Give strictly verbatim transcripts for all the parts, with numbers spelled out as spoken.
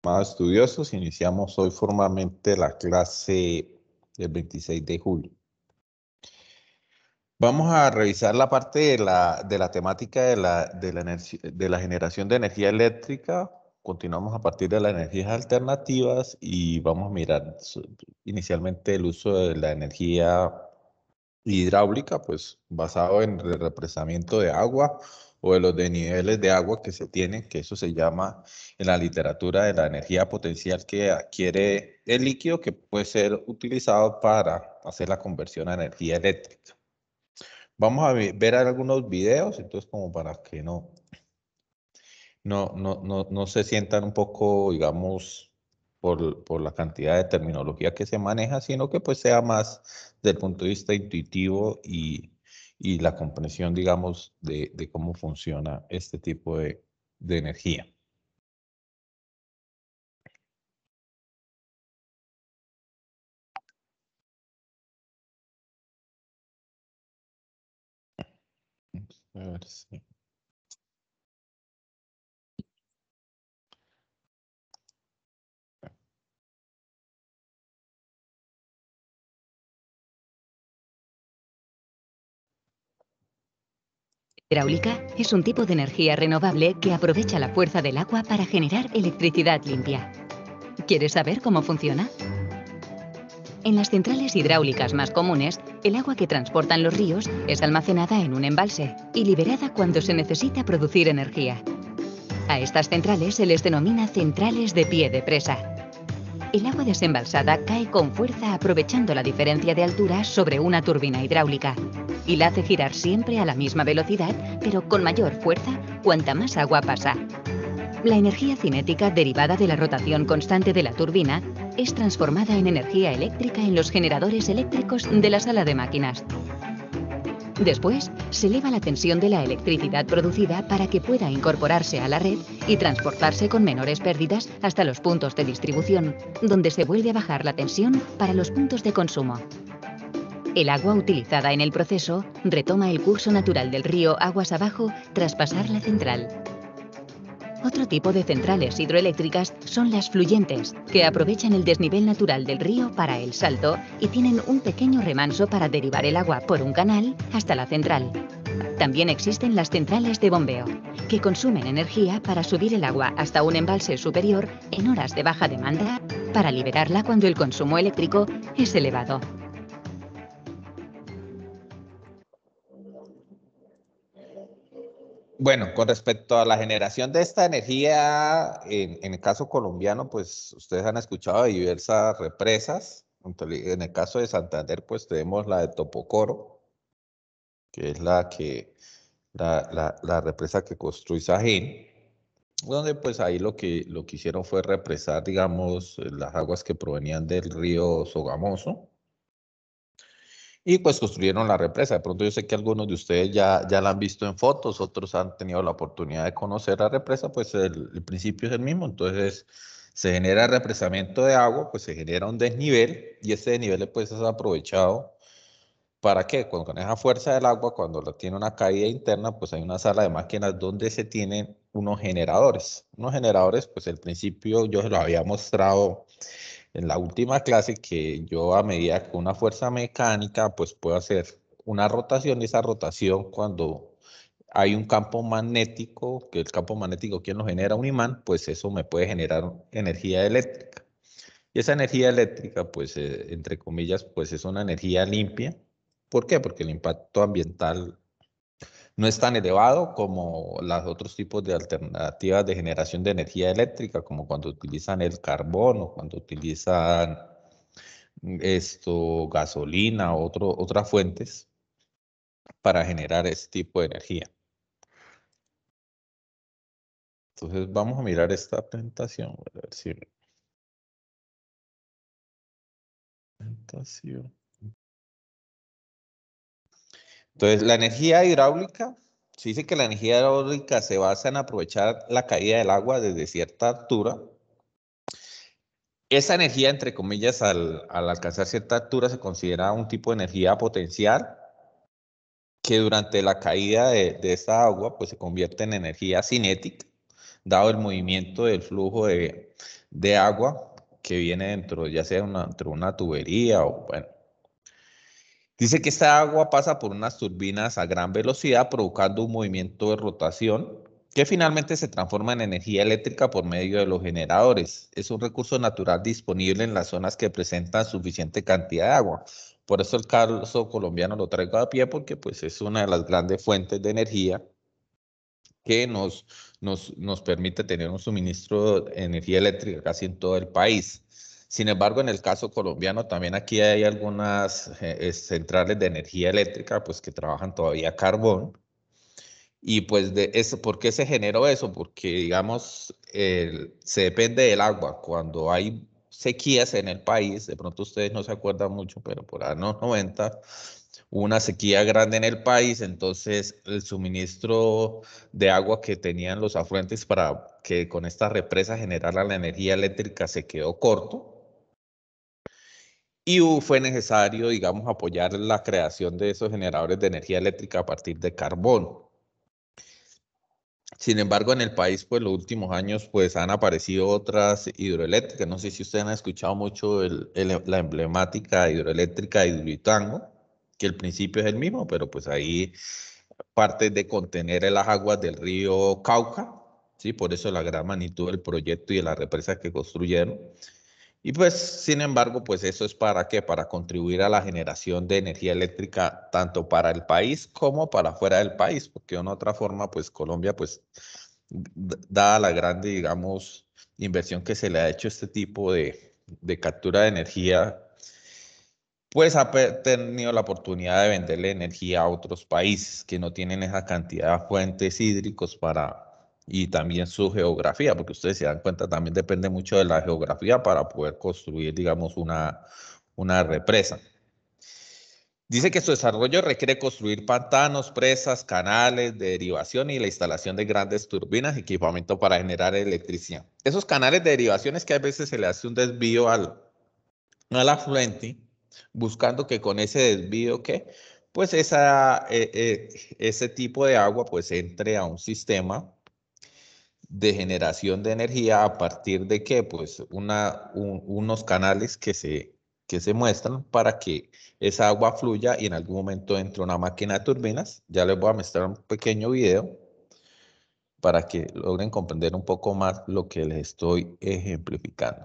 Estimados estudiosos, iniciamos hoy formalmente la clase del veintiséis de julio. Vamos a revisar la parte de la, de la temática de la, de, la de la generación de energía eléctrica. Continuamos a partir de las energías alternativas y vamos a mirar inicialmente el uso de la energía hidráulica, pues basado en el represamiento de agua o de los desniveles de agua que se tienen, que eso se llama en la literatura de la energía potencial que adquiere el líquido, que puede ser utilizado para hacer la conversión a energía eléctrica. Vamos a ver algunos videos, entonces como para que no, no, no, no, no se sientan un poco, digamos, por, por la cantidad de terminología que se maneja, sino que pues sea más del punto de vista intuitivo y, y la comprensión, digamos, de, de cómo funciona este tipo de, de energía. A ver si... Hidráulica es un tipo de energía renovable que aprovecha la fuerza del agua para generar electricidad limpia. ¿Quieres saber cómo funciona? En las centrales hidráulicas más comunes, el agua que transportan los ríos es almacenada en un embalse y liberada cuando se necesita producir energía. A estas centrales se les denomina centrales de pie de presa. El agua desembalsada cae con fuerza aprovechando la diferencia de altura sobre una turbina hidráulica y la hace girar siempre a la misma velocidad, pero con mayor fuerza cuanta más agua pasa. La energía cinética derivada de la rotación constante de la turbina es transformada en energía eléctrica en los generadores eléctricos de la sala de máquinas. Después, se eleva la tensión de la electricidad producida para que pueda incorporarse a la red y transportarse con menores pérdidas hasta los puntos de distribución, donde se vuelve a bajar la tensión para los puntos de consumo. El agua utilizada en el proceso retoma el curso natural del río aguas abajo tras pasar la central. Otro tipo de centrales hidroeléctricas son las fluyentes, que aprovechan el desnivel natural del río para el salto y tienen un pequeño remanso para derivar el agua por un canal hasta la central. También existen las centrales de bombeo, que consumen energía para subir el agua hasta un embalse superior en horas de baja demanda, para liberarla cuando el consumo eléctrico es elevado. Bueno, con respecto a la generación de esta energía, en, en el caso colombiano, pues ustedes han escuchado de diversas represas. En el caso de Santander, pues tenemos la de Topocoro, que es la que la, la, la represa que construye Sajín, donde pues ahí lo que, lo que hicieron fue represar, digamos, las aguas que provenían del río Sogamoso, y pues construyeron la represa. De pronto yo sé que algunos de ustedes ya, ya la han visto en fotos, otros han tenido la oportunidad de conocer la represa, pues el, el principio es el mismo. Entonces se genera represamiento de agua, pues se genera un desnivel, y ese desnivel pues es aprovechado. ¿Para qué? Cuando con esa fuerza del agua, cuando la tiene una caída interna, pues hay una sala de máquinas donde se tienen unos generadores. Unos generadores, pues el principio yo se lo había mostrado en la última clase, que yo a medida que una fuerza mecánica, pues puedo hacer una rotación, y esa rotación cuando hay un campo magnético, que el campo magnético quien lo genera, un imán, pues eso me puede generar energía eléctrica. Y esa energía eléctrica, pues eh, entre comillas, pues es una energía limpia. ¿Por qué? Porque el impacto ambiental no es tan elevado como los otros tipos de alternativas de generación de energía eléctrica, como cuando utilizan el carbón o cuando utilizan esto, gasolina o otro, otras fuentes para generar este tipo de energía. Entonces vamos a mirar esta presentación. A ver si... Presentación. Entonces, la energía hidráulica, se dice que la energía hidráulica se basa en aprovechar la caída del agua desde cierta altura. Esa energía, entre comillas, al, al alcanzar cierta altura, se considera un tipo de energía potencial que durante la caída de, de esa agua, pues se convierte en energía cinética, dado el movimiento del flujo de, de agua que viene dentro, ya sea una, dentro de una tubería o bueno. Dice que esta agua pasa por unas turbinas a gran velocidad, provocando un movimiento de rotación que finalmente se transforma en energía eléctrica por medio de los generadores. Es un recurso natural disponible en las zonas que presentan suficiente cantidad de agua. Por eso el caso colombiano lo traigo a pie, porque pues, es una de las grandes fuentes de energía que nos, nos, nos permite tener un suministro de energía eléctrica casi en todo el país. Sin embargo, en el caso colombiano también aquí hay algunas eh, centrales de energía eléctrica pues que trabajan todavía a carbón. Y pues de eso, ¿por qué se generó eso? Porque digamos, el, se depende del agua. Cuando hay sequías en el país, de pronto ustedes no se acuerdan mucho, pero por ahí los noventa, hubo una sequía grande en el país, entonces el suministro de agua que tenían los afluentes para que con esta represa generara la energía eléctrica se quedó corto. Y fue necesario, digamos, apoyar la creación de esos generadores de energía eléctrica a partir de carbón. Sin embargo, en el país, pues los últimos años, pues han aparecido otras hidroeléctricas. No sé si ustedes han escuchado mucho el, el, la emblemática hidroeléctrica de Hidroituango, que el principio es el mismo, pero pues ahí parte de contener las aguas del río Cauca, ¿sí? Por eso la gran magnitud del proyecto y de las represas que construyeron. Y pues, sin embargo, pues eso es para qué, para contribuir a la generación de energía eléctrica tanto para el país como para fuera del país, porque de una otra forma, pues Colombia, pues, dada la grande, digamos, inversión que se le ha hecho a este tipo de, de captura de energía, pues ha tenido la oportunidad de venderle energía a otros países que no tienen esa cantidad de fuentes hídricos para y también su geografía, porque ustedes se dan cuenta, también depende mucho de la geografía para poder construir, digamos, una, una represa. Dice que su desarrollo requiere construir pantanos, presas, canales de derivación y la instalación de grandes turbinas y equipamiento para generar electricidad. Esos canales de derivación es que a veces se le hace un desvío al, al afluente, buscando que con ese desvío, ¿qué? Pues esa, eh, eh, ese tipo de agua pues entre a un sistema de generación de energía a partir de qué, pues una, un, unos canales que se, que se muestran para que esa agua fluya y en algún momento entre una máquina de turbinas. Ya les voy a mostrar un pequeño video para que logren comprender un poco más lo que les estoy ejemplificando.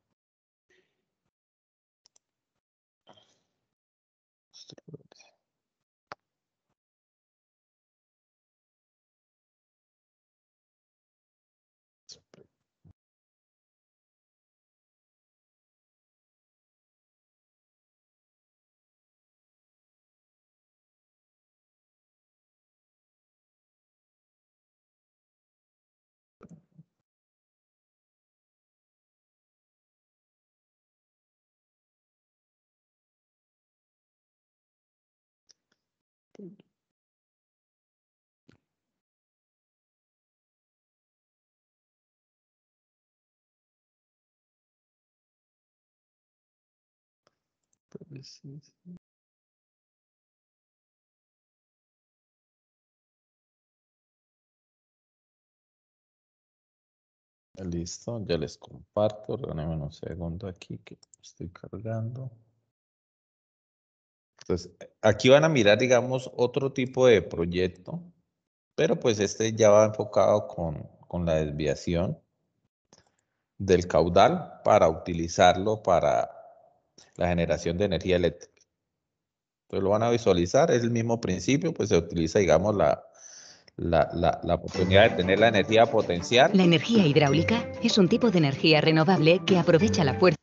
Listo, ya les comparto. Regálame un segundo aquí que estoy cargando. Entonces, aquí van a mirar, digamos, otro tipo de proyecto, pero pues este ya va enfocado con, con la desviación del caudal para utilizarlo para la generación de energía eléctrica. Entonces lo van a visualizar, es el mismo principio, pues se utiliza, digamos, la, la, la, la oportunidad de tener la energía potencial. La energía hidráulica es un tipo de energía renovable que aprovecha la fuerza.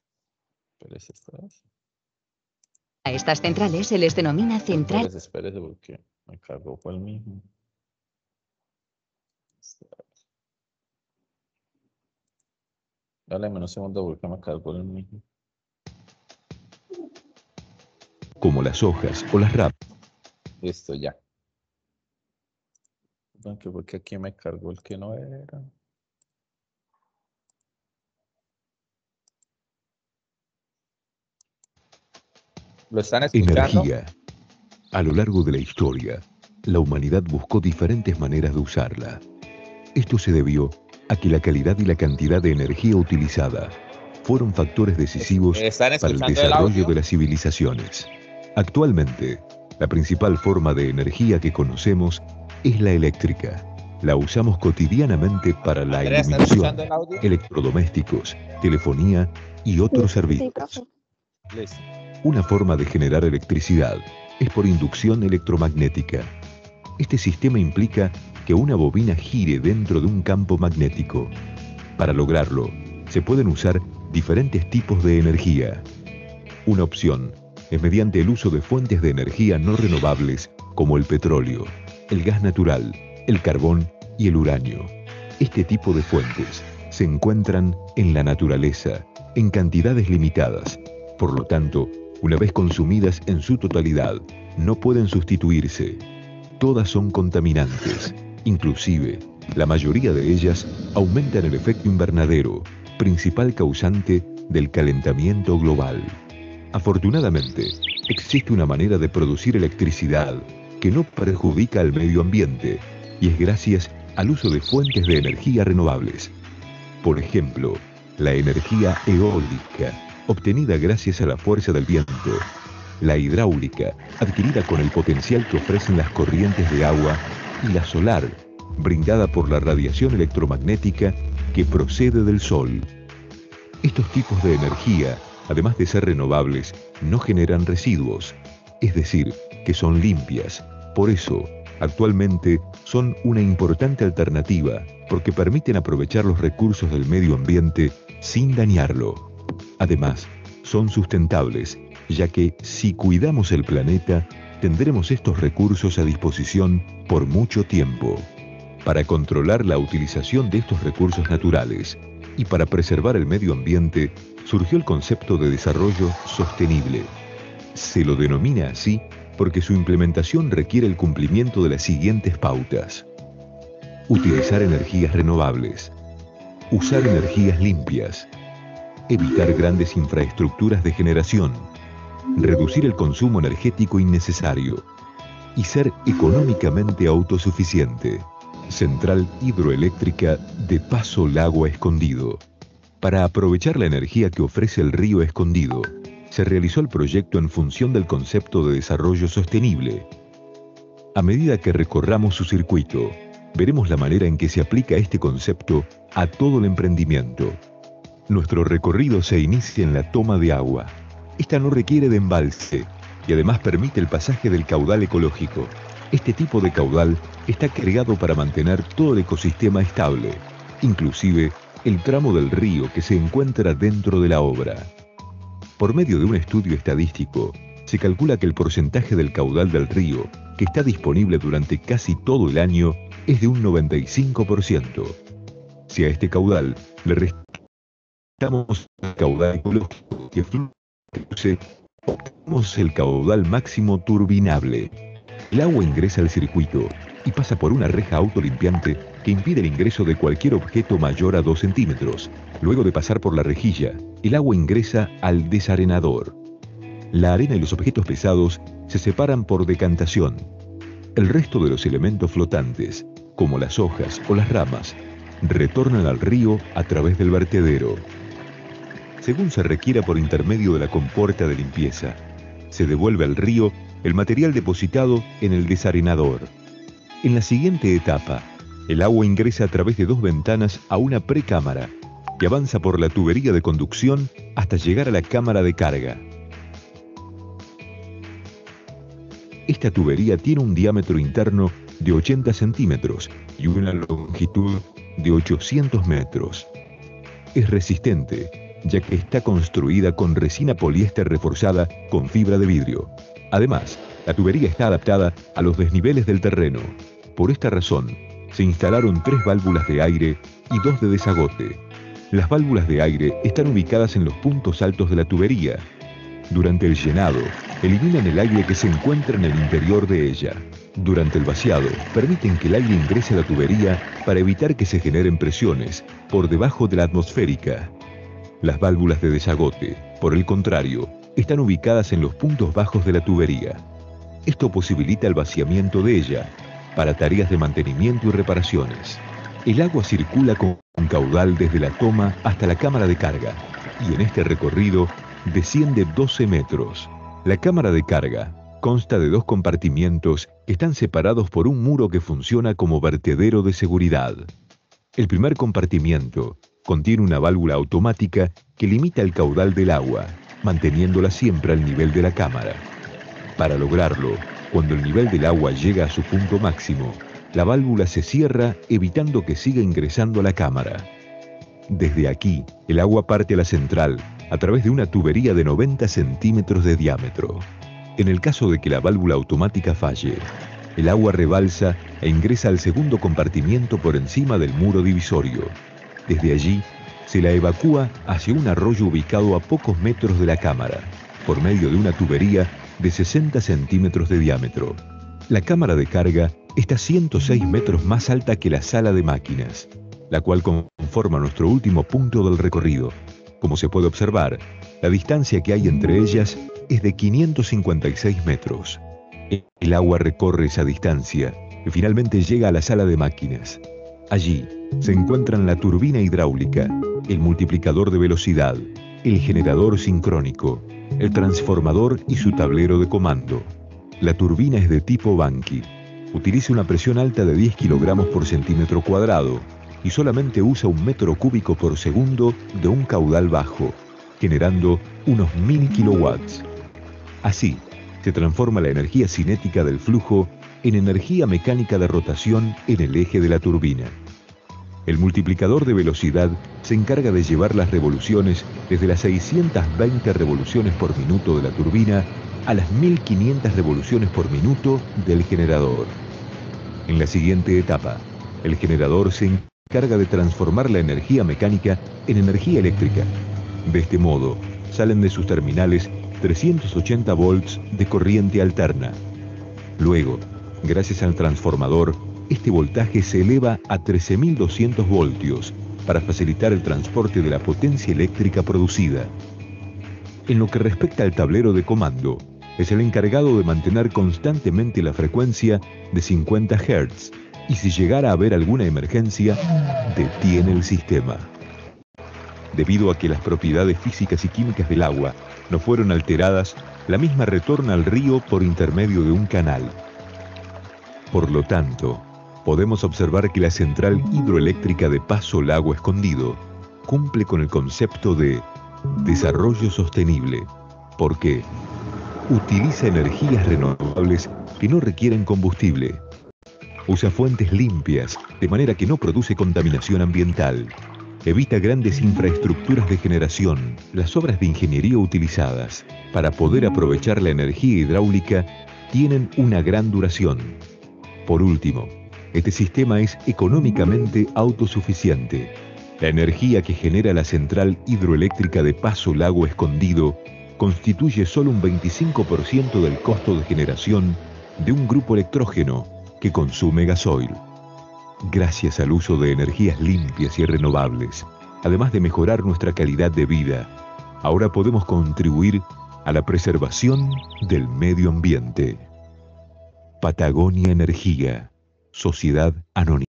A estas centrales se les denomina central. Espérese, espérese porque me cargó fue el mismo. Dale menos segundo porque me cargó el mismo. Como las hojas o las ramas. Listo, ya. Porque aquí me cargó el que no era. ¿Lo están escuchando? Energía. A lo largo de la historia, la humanidad buscó diferentes maneras de usarla. Esto se debió a a que la calidad y la cantidad de energía utilizada fueron factores decisivos ¿Están para el escuchando el desarrollo audio? de las civilizaciones. Actualmente, la principal forma de energía que conocemos es la eléctrica. La usamos cotidianamente para la Andrea, ¿está iluminación, escuchando el audio? electrodomésticos, telefonía y otros Sí, servicios. profe. Listo. Una forma de generar electricidad es por inducción electromagnética. Este sistema implica que una bobina gire dentro de un campo magnético. Para lograrlo, se pueden usar diferentes tipos de energía. Una opción es mediante el uso de fuentes de energía no renovables como el petróleo, el gas natural, el carbón y el uranio. Este tipo de fuentes se encuentran en la naturaleza en cantidades limitadas. Por lo tanto, una vez consumidas en su totalidad, no pueden sustituirse. Todas son contaminantes. Inclusive, la mayoría de ellas aumentan el efecto invernadero, principal causante del calentamiento global. Afortunadamente, existe una manera de producir electricidad que no perjudica al medio ambiente y es gracias al uso de fuentes de energía renovables. Por ejemplo, la energía eólica, obtenida gracias a la fuerza del viento, la hidráulica, adquirida con el potencial que ofrecen las corrientes de agua, y la solar, brindada por la radiación electromagnética que procede del sol. Estos tipos de energía, además de ser renovables, no generan residuos, es decir, que son limpias. Por eso, actualmente son una importante alternativa, porque permiten aprovechar los recursos del medio ambiente sin dañarlo. Además, son sustentables, ya que si cuidamos el planeta, tendremos estos recursos a disposición por mucho tiempo. Para controlar la utilización de estos recursos naturales y para preservar el medio ambiente, surgió el concepto de desarrollo sostenible. Se lo denomina así porque su implementación requiere el cumplimiento de las siguientes pautas: utilizar energías renovables, usar energías limpias, evitar grandes infraestructuras de generación, reducir el consumo energético innecesario y ser económicamente autosuficiente. Central hidroeléctrica de Paso Lago Escondido. Para aprovechar la energía que ofrece el río Escondido, se realizó el proyecto en función del concepto de desarrollo sostenible. A medida que recorramos su circuito, veremos la manera en que se aplica este concepto a todo el emprendimiento. Nuestro recorrido se inicia en la toma de agua. Esta no requiere de embalse y además permite el pasaje del caudal ecológico. Este tipo de caudal está creado para mantener todo el ecosistema estable, inclusive el tramo del río que se encuentra dentro de la obra. Por medio de un estudio estadístico, se calcula que el porcentaje del caudal del río que está disponible durante casi todo el año es de un noventa y cinco por ciento. Si a este caudal le restamos el caudal ecológico que fluye, obtenemos el caudal máximo turbinable. El agua ingresa al circuito y pasa por una reja autolimpiante que impide el ingreso de cualquier objeto mayor a dos centímetros. Luego de pasar por la rejilla, el agua ingresa al desarenador. La arena y los objetos pesados se separan por decantación. El resto de los elementos flotantes, como las hojas o las ramas, retornan al río a través del vertedero. Según se requiera por intermedio de la compuerta de limpieza, se devuelve al río el material depositado en el desarenador. En la siguiente etapa, el agua ingresa a través de dos ventanas a una precámara que avanza por la tubería de conducción hasta llegar a la cámara de carga. Esta tubería tiene un diámetro interno de ochenta centímetros y una longitud de ochocientos metros. Es resistente, ya que está construida con resina poliéster reforzada con fibra de vidrio. Además, la tubería está adaptada a los desniveles del terreno. Por esta razón, se instalaron tres válvulas de aire y dos de desagote. Las válvulas de aire están ubicadas en los puntos altos de la tubería. Durante el llenado, eliminan el aire que se encuentra en el interior de ella. Durante el vaciado, permiten que el aire ingrese a la tubería para evitar que se generen presiones por debajo de la atmosférica. Las válvulas de desagote, por el contrario, están ubicadas en los puntos bajos de la tubería. Esto posibilita el vaciamiento de ella para tareas de mantenimiento y reparaciones. El agua circula con un caudal desde la toma hasta la cámara de carga, y en este recorrido desciende doce metros. La cámara de carga consta de dos compartimientos que están separados por un muro que funciona como vertedero de seguridad. El primer compartimiento contiene una válvula automática que limita el caudal del agua, manteniéndola siempre al nivel de la cámara. Para lograrlo, cuando el nivel del agua llega a su punto máximo, la válvula se cierra evitando que siga ingresando a la cámara. Desde aquí, el agua parte a la central a través de una tubería de noventa centímetros de diámetro. En el caso de que la válvula automática falle, el agua rebalsa e ingresa al segundo compartimiento por encima del muro divisorio. Desde allí, se la evacúa hacia un arroyo ubicado a pocos metros de la cámara, por medio de una tubería de sesenta centímetros de diámetro. La cámara de carga está ciento seis metros más alta que la sala de máquinas, la cual conforma nuestro último punto del recorrido. Como se puede observar, la distancia que hay entre ellas es de quinientos cincuenta y seis metros. El agua recorre esa distancia y finalmente llega a la sala de máquinas. Allí se encuentran la turbina hidráulica, el multiplicador de velocidad, el generador sincrónico, el transformador y su tablero de comando. La turbina es de tipo Banqui. Utiliza una presión alta de diez kilogramos por centímetro cuadrado y solamente usa un metro cúbico por segundo de un caudal bajo, generando unos mil kilowatts. Así, se transforma la energía cinética del flujo en energía mecánica de rotación en el eje de la turbina. El multiplicador de velocidad se encarga de llevar las revoluciones desde las seiscientas veinte revoluciones por minuto de la turbina a las mil quinientas revoluciones por minuto del generador. En la siguiente etapa, el generador se encarga de transformar la energía mecánica en energía eléctrica. De este modo, salen de sus terminales trescientos ochenta volts de corriente alterna. Luego, gracias al transformador, este voltaje se eleva a trece mil doscientos voltios para facilitar el transporte de la potencia eléctrica producida. En lo que respecta al tablero de comando, es el encargado de mantener constantemente la frecuencia de cincuenta hertz y si llegara a haber alguna emergencia, detiene el sistema. Debido a que las propiedades físicas y químicas del agua no fueron alteradas, la misma retorna al río por intermedio de un canal. Por lo tanto, podemos observar que la central hidroeléctrica de Paso Lago Escondido cumple con el concepto de desarrollo sostenible, porque utiliza energías renovables que no requieren combustible, usa fuentes limpias de manera que no produce contaminación ambiental, evita grandes infraestructuras de generación. Las obras de ingeniería utilizadas para poder aprovechar la energía hidráulica tienen una gran duración. Por último, este sistema es económicamente autosuficiente. La energía que genera la central hidroeléctrica de Paso Lago Escondido constituye solo un veinticinco por ciento del costo de generación de un grupo electrógeno que consume gasoil. Gracias al uso de energías limpias y renovables, además de mejorar nuestra calidad de vida, ahora podemos contribuir a la preservación del medio ambiente. Patagonia Energía, Sociedad Anónima.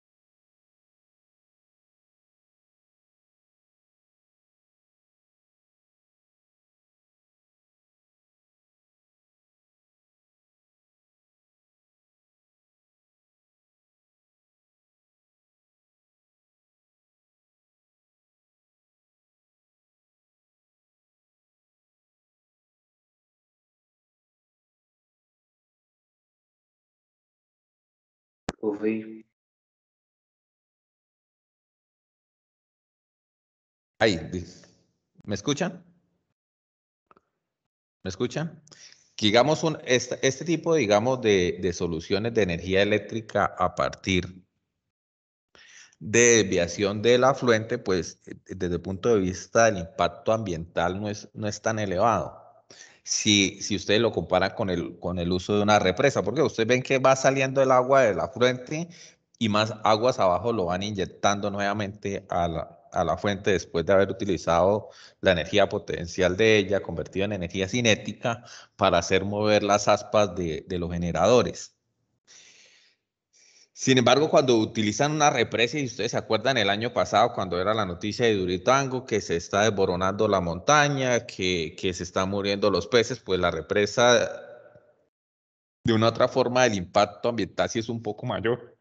Ouvi. Ahí, di- ¿me escuchan? ¿Me escuchan? Digamos, un, este, este tipo, digamos, de, de soluciones de energía eléctrica a partir de desviación del afluente, pues eh, desde el punto de vista del impacto ambiental no es, no es tan elevado. Si, si ustedes lo comparan con el, con el uso de una represa, porque ustedes ven que va saliendo el agua del afluente y más aguas abajo lo van inyectando nuevamente a la, a la fuente después de haber utilizado la energía potencial de ella, convertida en energía cinética, para hacer mover las aspas de, de los generadores. Sin embargo, cuando utilizan una represa, y ustedes se acuerdan el año pasado cuando era la noticia de Duritango, que se está desboronando la montaña, que, que se están muriendo los peces, pues la represa, de una u otra forma, el impacto ambiental sí es un poco mayor.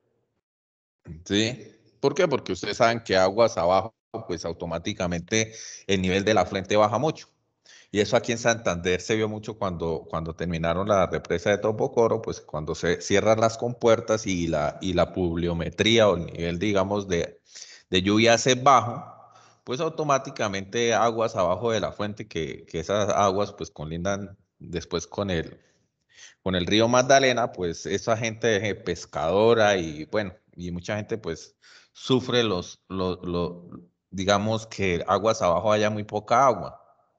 ¿Sí? ¿Por qué? Porque ustedes saben que aguas abajo, pues automáticamente el nivel de la fuente baja mucho. Y eso aquí en Santander se vio mucho cuando, cuando terminaron la represa de Topocoro, pues cuando se cierran las compuertas y la, y la pluviometría o el nivel, digamos, de, de lluvia es bajo, pues automáticamente aguas abajo de la fuente, que, que esas aguas pues colindan después con el, con el río Magdalena, pues esa gente eh, pescadora y bueno, y mucha gente pues sufre los, los, los, digamos que aguas abajo haya muy poca agua.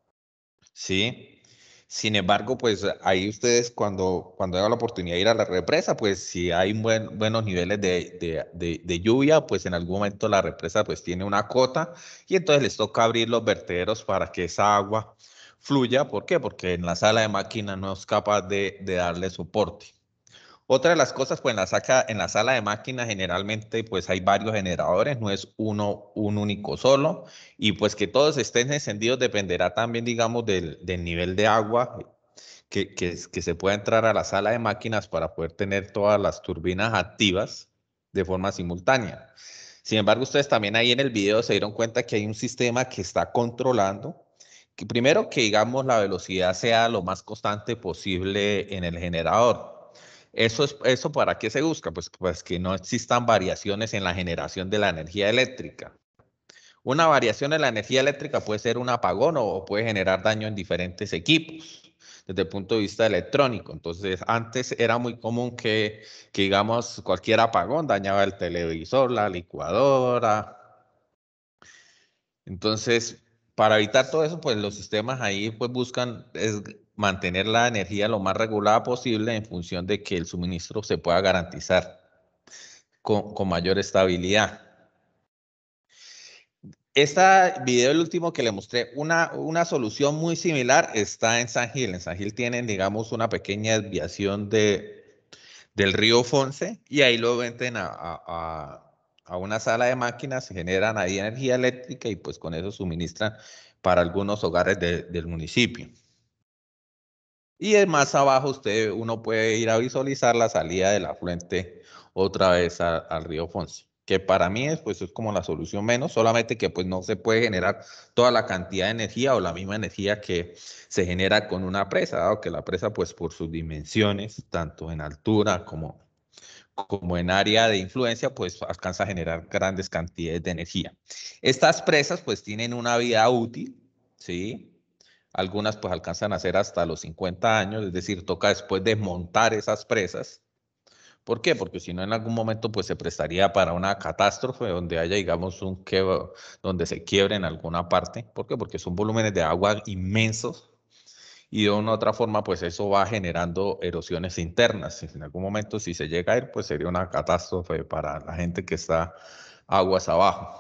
Sí, sin embargo, pues ahí ustedes cuando, cuando hagan la oportunidad de ir a la represa, pues si hay buen- buenos niveles de, de- de- de lluvia, pues en algún momento la represa pues tiene una cota y entonces les toca abrir los vertederos para que esa agua fluya. ¿Por qué? Porque en la sala de máquinas no es capaz de, de darle soporte. Otra de las cosas, pues en la, saca, en la sala de máquinas generalmente pues hay varios generadores, no es uno, un único solo, y pues que todos estén encendidos dependerá también, digamos, del, del nivel de agua que, que, que se pueda entrar a la sala de máquinas para poder tener todas las turbinas activas de forma simultánea. Sin embargo, ustedes también ahí en el video se dieron cuenta que hay un sistema que está controlando, que primero que digamos la velocidad sea lo más constante posible en el generador. Eso es, ¿eso para qué se busca? Pues, pues que no existan variaciones en la generación de la energía eléctrica. Una variación en la energía eléctrica puede ser un apagón o, o puede generar daño en diferentes equipos desde el punto de vista electrónico. Entonces, antes era muy común que, que digamos, cualquier apagón dañaba el televisor, la licuadora. Entonces, para evitar todo eso, pues los sistemas ahí pues buscan es mantener la energía lo más regulada posible en función de que el suministro se pueda garantizar con, con mayor estabilidad. Este video, el último que le mostré, una, una solución muy similar está en San Gil. En San Gil tienen, digamos, una pequeña desviación de, del río Fonce y ahí lo venden a, a, a una sala de máquinas, se generan ahí energía eléctrica y pues con eso suministran para algunos hogares de, del municipio. Y más abajo usted, uno puede ir a visualizar la salida de la fuente otra vez a, al río Fonse, que para mí es, pues, es como la solución menos, solamente que pues no se puede generar toda la cantidad de energía o la misma energía que se genera con una presa, dado que la presa pues por sus dimensiones, tanto en altura como, como en área de influencia, pues alcanza a generar grandes cantidades de energía. Estas presas pues tienen una vida útil, ¿sí? Algunas pues alcanzan a ser hasta los cincuenta años, es decir, toca después desmontar esas presas. ¿Por qué? Porque si no en algún momento pues se prestaría para una catástrofe donde haya, digamos, un quebro, donde se quiebre en alguna parte. ¿Por qué? Porque son volúmenes de agua inmensos y de una u otra forma pues eso va generando erosiones internas. En algún momento si se llega a ir pues sería una catástrofe para la gente que está aguas abajo.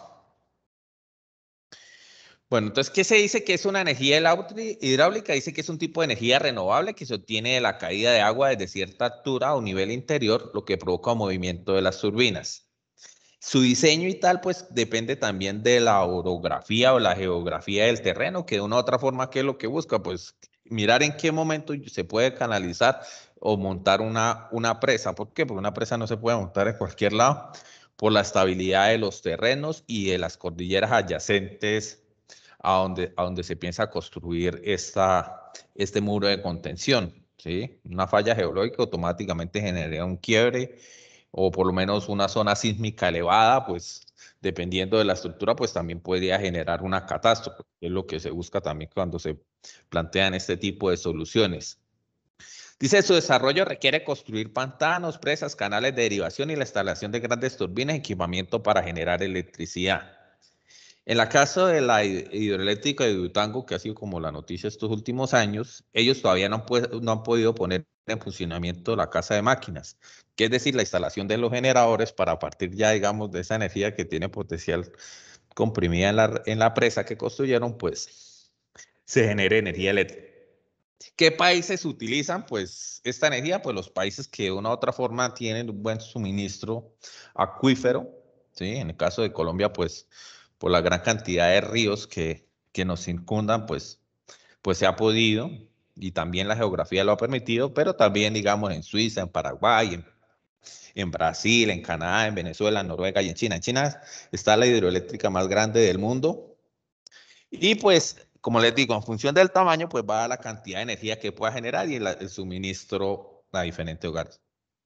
Bueno, entonces, ¿qué se dice que es una energía hidráulica? Dice que es un tipo de energía renovable que se obtiene de la caída de agua desde cierta altura o nivel interior, lo que provoca un movimiento de las turbinas. Su diseño y tal, pues depende también de la orografía o la geografía del terreno, que de una u otra forma, ¿qué es lo que busca? Pues mirar en qué momento se puede canalizar o montar una, una presa. ¿Por qué? Porque una presa no se puede montar en cualquier lado por la estabilidad de los terrenos y de las cordilleras adyacentes a donde, a donde se piensa construir esta, este muro de contención. ¿Sí? Una falla geológica automáticamente genera un quiebre o por lo menos una zona sísmica elevada, pues dependiendo de la estructura, pues también podría generar una catástrofe, que es lo que se busca también cuando se plantean este tipo de soluciones. Dice, su desarrollo requiere construir pantanos, presas, canales de derivación y la instalación de grandes turbinas y equipamiento para generar electricidad. En el caso de la hidroeléctrica de Dutango, que ha sido como la noticia estos últimos años, ellos todavía no han, no han podido poner en funcionamiento la casa de máquinas, que es decir, la instalación de los generadores para partir ya, digamos, de esa energía que tiene potencial comprimida en la, en la presa que construyeron, pues se genere energía eléctrica. ¿Qué países utilizan pues esta energía? Pues los países que de una u otra forma tienen un buen suministro acuífero, ¿sí? En el caso de Colombia, pues por la gran cantidad de ríos que, que nos circundan, pues, pues se ha podido y también la geografía lo ha permitido, pero también digamos en Suiza, en Paraguay, en, en Brasil, en Canadá, en Venezuela, en Noruega y en China. En China está la hidroeléctrica más grande del mundo y pues, como les digo, en función del tamaño, pues va a la cantidad de energía que pueda generar y el, el suministro a diferentes hogares.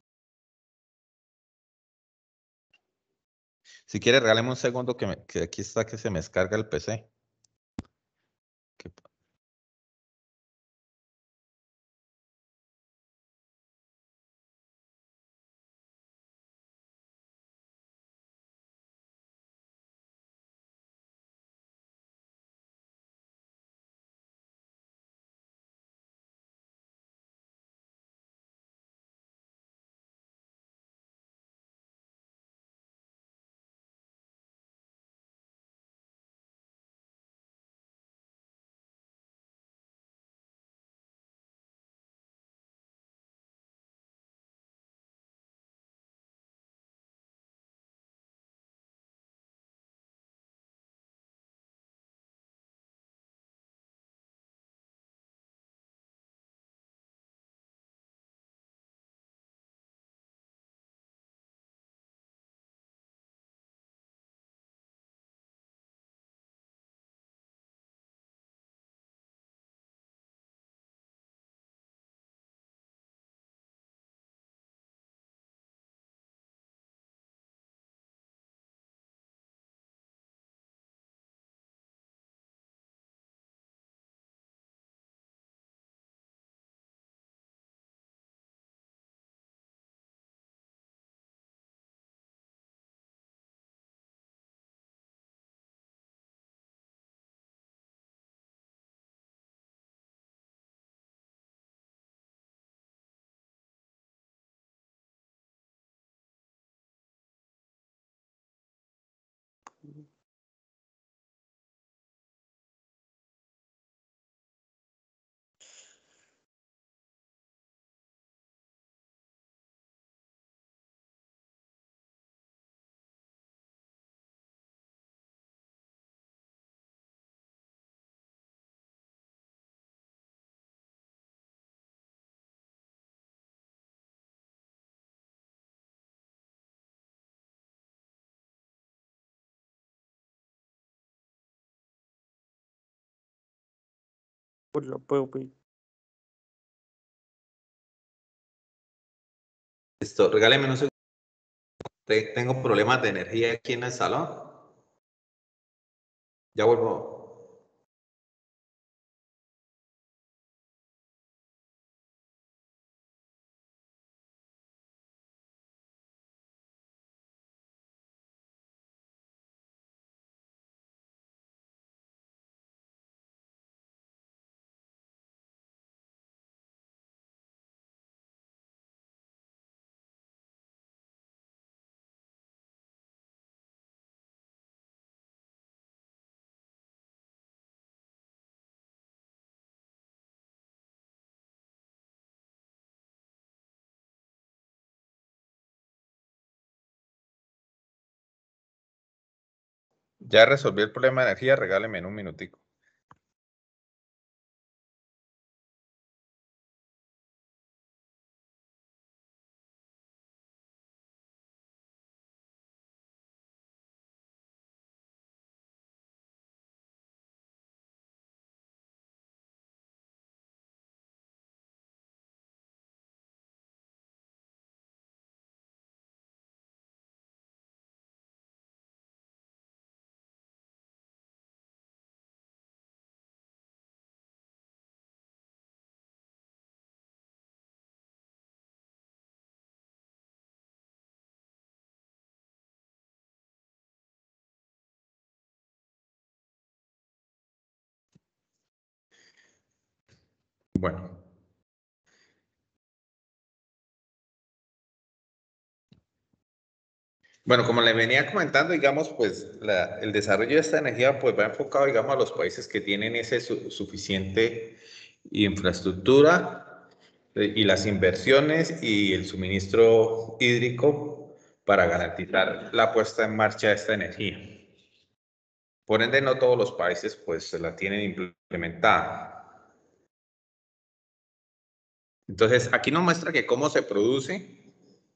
Si quiere, regáleme un segundo que, me, que aquí está que se me descarga el P C. Que- Pues lo puedo pedir. Listo, regáleme un segundo. Te- Tengo problemas de energía aquí en el salón. Ya vuelvo. Ya resolví el problema de energía, regáleme en un minutico. Bueno. Bueno, como le venía comentando, digamos, pues la- el desarrollo de esta energía pues va enfocado, digamos, a los países que tienen ese su- suficiente infraestructura eh, y las inversiones y el suministro hídrico para garantizar la puesta en marcha de esta energía. Por ende, no todos los países pues se la tienen implementada. Entonces, aquí nos muestra que cómo se produce.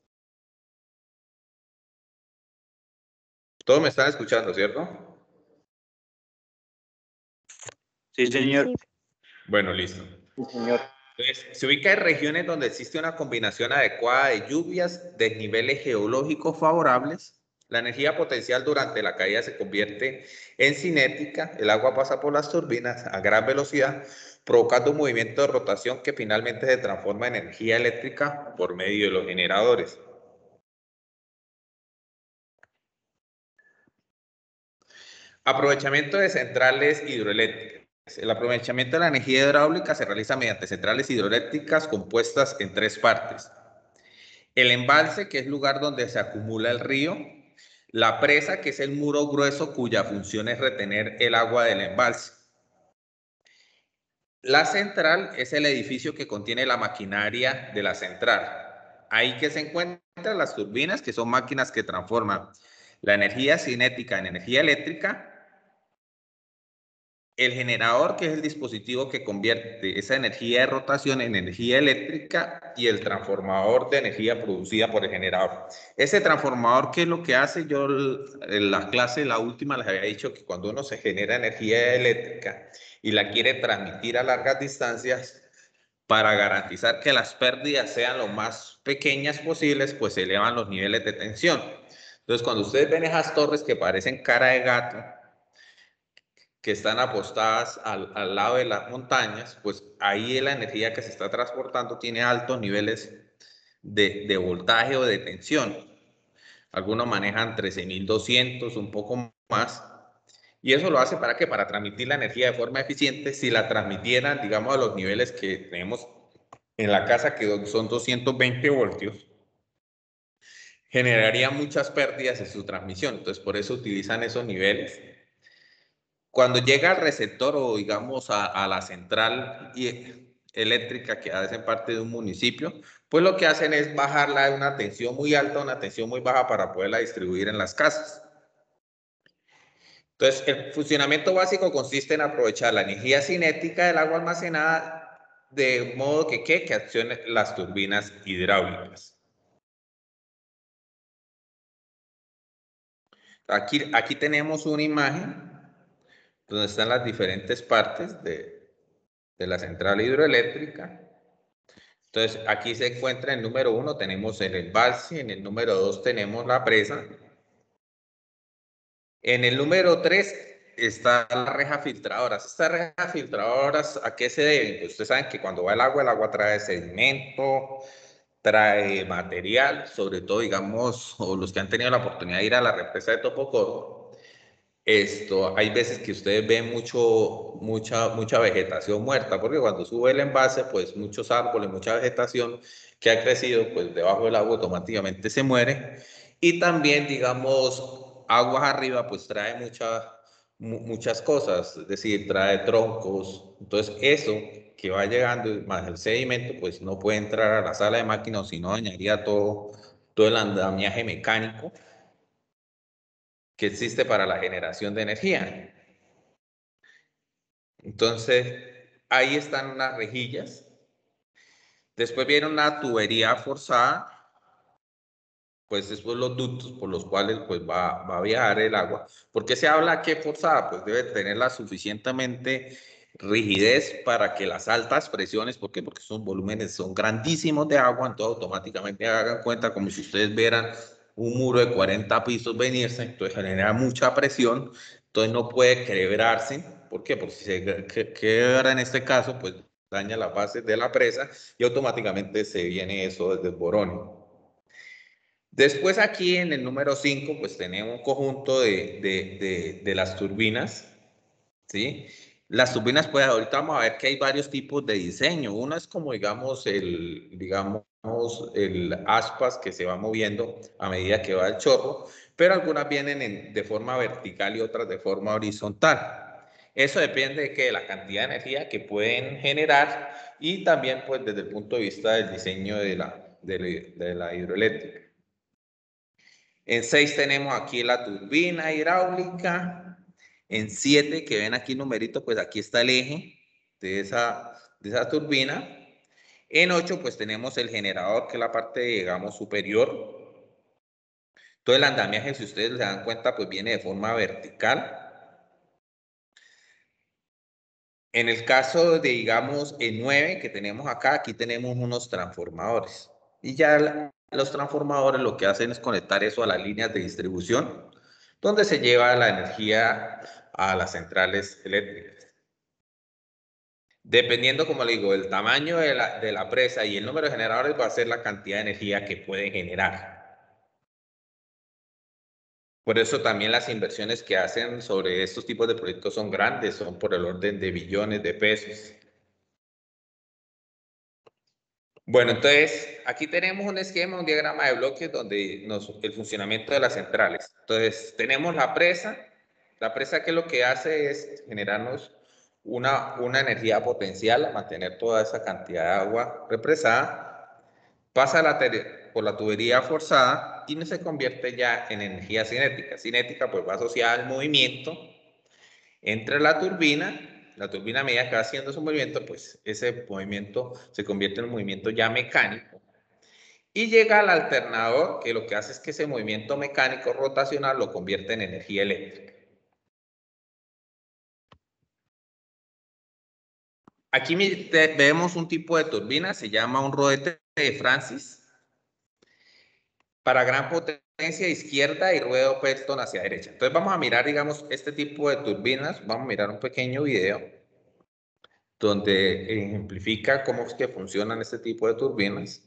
Todos me están escuchando, ¿cierto? Sí, señor. Sí. Bueno, listo. Sí, señor. Entonces, se ubica en regiones donde existe una combinación adecuada de lluvias, desniveles geológicos favorables. La energía potencial durante la caída se convierte en cinética. El agua pasa por las turbinas a gran velocidad, provocando un movimiento de rotación que finalmente se transforma en energía eléctrica por medio de los generadores. Aprovechamiento de centrales hidroeléctricas. El aprovechamiento de la energía hidráulica se realiza mediante centrales hidroeléctricas compuestas en tres partes. El embalse, que es el lugar donde se acumula el río. La presa, que es el muro grueso cuya función es retener el agua del embalse. La central es el edificio que contiene la maquinaria de la central. Ahí que se encuentran las turbinas, que son máquinas que transforman la energía cinética en energía eléctrica. El generador, que es el dispositivo que convierte esa energía de rotación en energía eléctrica, y el transformador de energía producida por el generador. Ese transformador, ¿qué es lo que hace? Yo en la clase, la última, les había dicho que cuando uno se genera energía eléctrica y la quiere transmitir a largas distancias, para garantizar que las pérdidas sean lo más pequeñas posibles, pues se elevan los niveles de tensión. Entonces, cuando ustedes ven esas torres que parecen cara de gato, que están apostadas al, al lado de las montañas, pues ahí la energía que se está transportando tiene altos niveles de, de voltaje o de tensión. Algunos manejan trece mil doscientos, un poco más. Y eso lo hace para qué? Para transmitir la energía de forma eficiente. Si la transmitieran, digamos, a los niveles que tenemos en la casa, que son doscientos veinte voltios, generaría muchas pérdidas en su transmisión. Entonces, por eso utilizan esos niveles. Cuando llega al receptor o digamos a, a la central eléctrica que hace parte de un municipio, pues lo que hacen es bajarla de una tensión muy alta a una tensión muy baja para poderla distribuir en las casas. Entonces, el funcionamiento básico consiste en aprovechar la energía cinética del agua almacenada de modo que, ¿qué? que accionen las turbinas hidráulicas. Aquí, aquí tenemos una imagen donde están las diferentes partes de, de la central hidroeléctrica. Entonces, aquí se encuentra en el número uno, tenemos el embalse, en el número dos tenemos la presa. En el número tres está la reja filtradora. Estas rejas filtradoras, ¿a qué se deben? Pues ustedes saben que cuando va el agua, el agua trae sedimento, trae material, sobre todo, digamos, o los que han tenido la oportunidad de ir a la represa de Topocoro. Esto, hay veces que ustedes ven mucho, mucha, mucha vegetación muerta, porque cuando sube el envase, pues muchos árboles, mucha vegetación que ha crecido, pues debajo del agua automáticamente se muere. Y también, digamos, aguas arriba, pues trae mucha, mu muchas cosas, es decir, trae troncos. Entonces, eso que va llegando, más el sedimento, pues no puede entrar a la sala de máquinas, sino dañaría todo, todo el andamiaje mecánico que existe para la generación de energía. Entonces, ahí están unas rejillas. Después viene una tubería forzada, pues después los ductos por los cuales pues, va, va a viajar el agua. ¿Por qué se habla que forzada? Pues debe tenerla suficientemente rigidez para que las altas presiones, ¿por qué? Porque son volúmenes, son grandísimos de agua, entonces automáticamente hagan cuenta como si ustedes vieran un muro de cuarenta pisos venirse, entonces genera mucha presión, entonces no puede quebrarse. ¿Por qué? Porque si se quebra en este caso, pues daña las bases de la presa y automáticamente se viene eso desde el borón. Después aquí en el número cinco, pues tenemos un conjunto de, de, de, de las turbinas, ¿sí? Las turbinas, pues ahorita vamos a ver que hay varios tipos de diseño. Uno es como, digamos, el, digamos, el aspas que se va moviendo a medida que va el chorro, pero algunas vienen en, de forma vertical y otras de forma horizontal. Eso depende de, que, de la cantidad de energía que pueden generar y también pues desde el punto de vista del diseño de la, de la, de la hidroeléctrica. En seis tenemos aquí la turbina hidráulica. En siete, que ven aquí numerito, pues aquí está el eje de esa, de esa turbina. En ocho, pues tenemos el generador, que es la parte, digamos, superior. Todo el andamiaje, si ustedes se dan cuenta, pues viene de forma vertical. En el caso de, digamos, el nueve que tenemos acá, aquí tenemos unos transformadores. Y ya la, los transformadores lo que hacen es conectar eso a las líneas de distribución, donde se lleva la energía a las centrales eléctricas. Dependiendo, como le digo, del tamaño de la, de la presa y el número de generadores, va a ser la cantidad de energía que pueden generar. Por eso también las inversiones que hacen sobre estos tipos de proyectos son grandes, son por el orden de billones de pesos. Bueno, entonces aquí tenemos un esquema, un diagrama de bloques donde nos, el funcionamiento de las centrales. Entonces tenemos la presa. La presa, que lo que hace es generarnos una, una energía potencial a mantener toda esa cantidad de agua represada. Pasa la por la tubería forzada y no se convierte ya en energía cinética. Cinética pues va asociada al movimiento entre la turbina. La turbina, a medida que va haciendo su movimiento, pues ese movimiento se convierte en un movimiento ya mecánico. Y llega al alternador, que lo que hace es que ese movimiento mecánico rotacional lo convierte en energía eléctrica. Aquí vemos un tipo de turbina, se llama un rodete de Francis. Para gran potencia izquierda y ruedo Pelton hacia derecha. Entonces vamos a mirar, digamos, este tipo de turbinas. Vamos a mirar un pequeño video donde ejemplifica cómo es que funcionan este tipo de turbinas.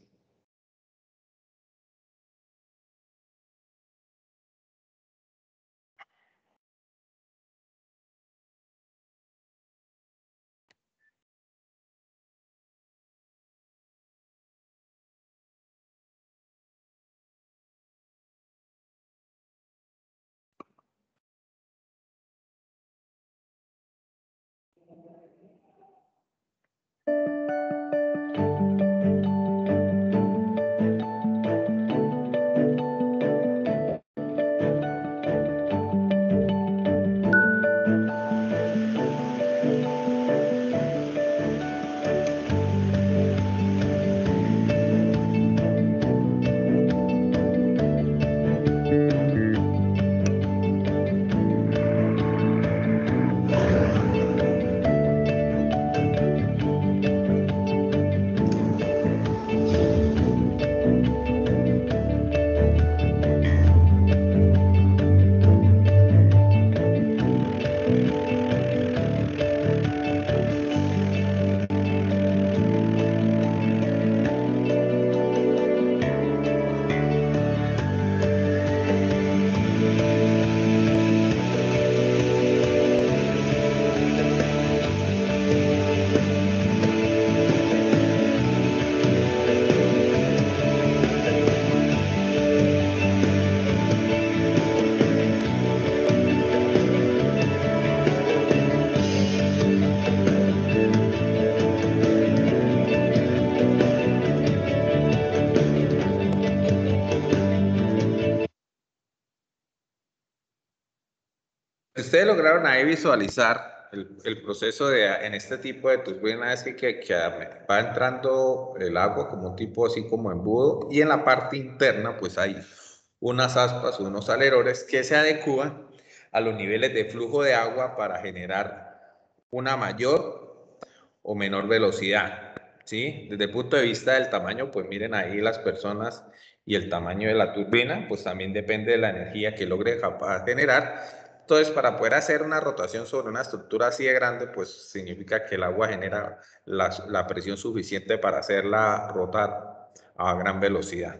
Ustedes lograron ahí visualizar el, el proceso de, en este tipo de turbina, es que, que, que va entrando el agua como un tipo así como embudo, y en la parte interna pues hay unas aspas, unos alerones que se adecúan a los niveles de flujo de agua para generar una mayor o menor velocidad, ¿sí? Desde el punto de vista del tamaño, pues miren ahí las personas y el tamaño de la turbina, pues también depende de la energía que logre capaz generar. Entonces, para poder hacer una rotación sobre una estructura así de grande, pues significa que el agua genera la, la presión suficiente para hacerla rotar a gran velocidad.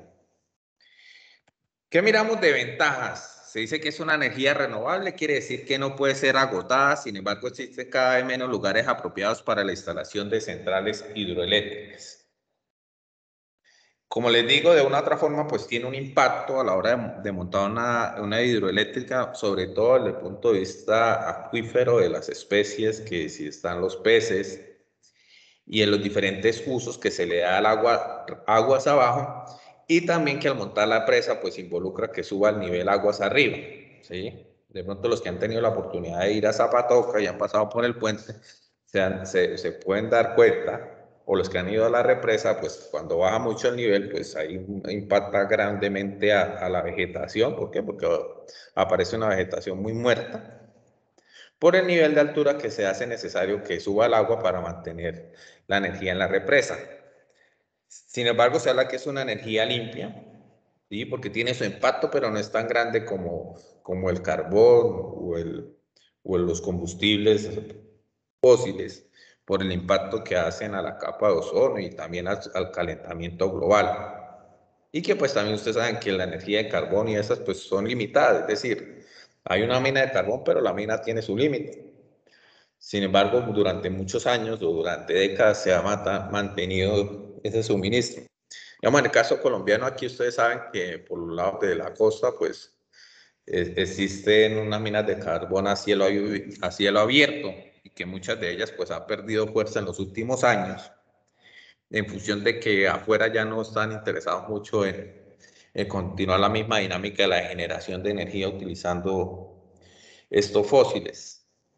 ¿Qué miramos de ventajas? Se dice que es una energía renovable, quiere decir que no puede ser agotada, sin embargo existen cada vez menos lugares apropiados para la instalación de centrales hidroeléctricas. Como les digo, de una u otra forma, pues tiene un impacto a la hora de, de montar una, una hidroeléctrica, sobre todo desde el punto de vista acuífero de las especies, que si están los peces, y en los diferentes usos que se le da al agua, aguas abajo, y también que al montar la presa, pues involucra que suba el nivel aguas arriba, ¿sí? De pronto los que han tenido la oportunidad de ir a Zapatoca y han pasado por el puente, se, han, se, se pueden dar cuenta, o los que han ido a la represa, pues cuando baja mucho el nivel, pues ahí impacta grandemente a, a la vegetación. ¿Por qué? Porque aparece una vegetación muy muerta, por el nivel de altura que se hace necesario que suba el agua para mantener la energía en la represa. Sin embargo, se habla que es una energía limpia, ¿sí? Porque tiene su impacto, pero no es tan grande como, como el carbón o, el, o los combustibles fósiles, por el impacto que hacen a la capa de ozono y también al, al calentamiento global. Y que pues también ustedes saben que la energía de carbón y esas pues son limitadas, es decir, hay una mina de carbón, pero la mina tiene su límite. Sin embargo, durante muchos años o durante décadas se ha mata, mantenido ese suministro. Digamos, en el caso colombiano, aquí ustedes saben que por los lados de la costa, pues eh, existen unas minas de carbón a cielo, a cielo abierto y que muchas de ellas pues han perdido fuerza en los últimos años en función de que afuera ya no están interesados mucho en, en continuar la misma dinámica de la generación de energía utilizando estos fósiles.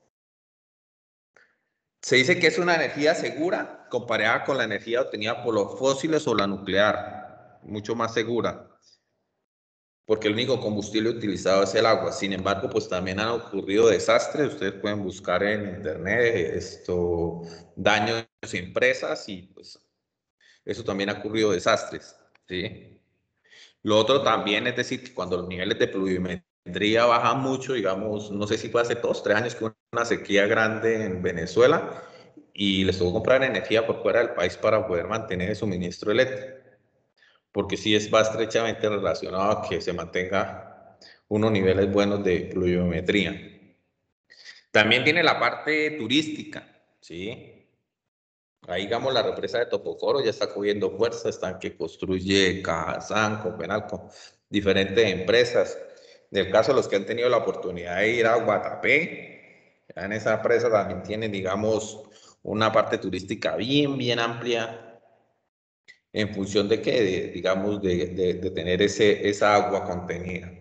Se dice que es una energía segura comparada con la energía obtenida por los fósiles o la nuclear, mucho más segura, porque el único combustible utilizado es el agua. Sin embargo, pues también han ocurrido desastres. Ustedes pueden buscar en internet esto, daños en presas y pues eso también ha ocurrido desastres, ¿sí? Lo otro también es decir que cuando los niveles de pluviometría bajan mucho, digamos, no sé si fue hace dos, tres años que hubo una sequía grande en Venezuela y les tuvo que comprar energía por fuera del país para poder mantener el suministro eléctrico, porque sí es va estrechamente relacionado a que se mantenga unos niveles buenos de pluviometría. También tiene la parte turística, ¿sí? Ahí, digamos, la represa de Topocoro ya está cogiendo fuerza, están que construye Cajazán, Copenalco, diferentes empresas. En el caso de los que han tenido la oportunidad de ir a Guatapé, en esa presa también tienen, digamos, una parte turística bien, bien amplia, en función de que, de, digamos, de, de, de tener ese, esa agua contenida.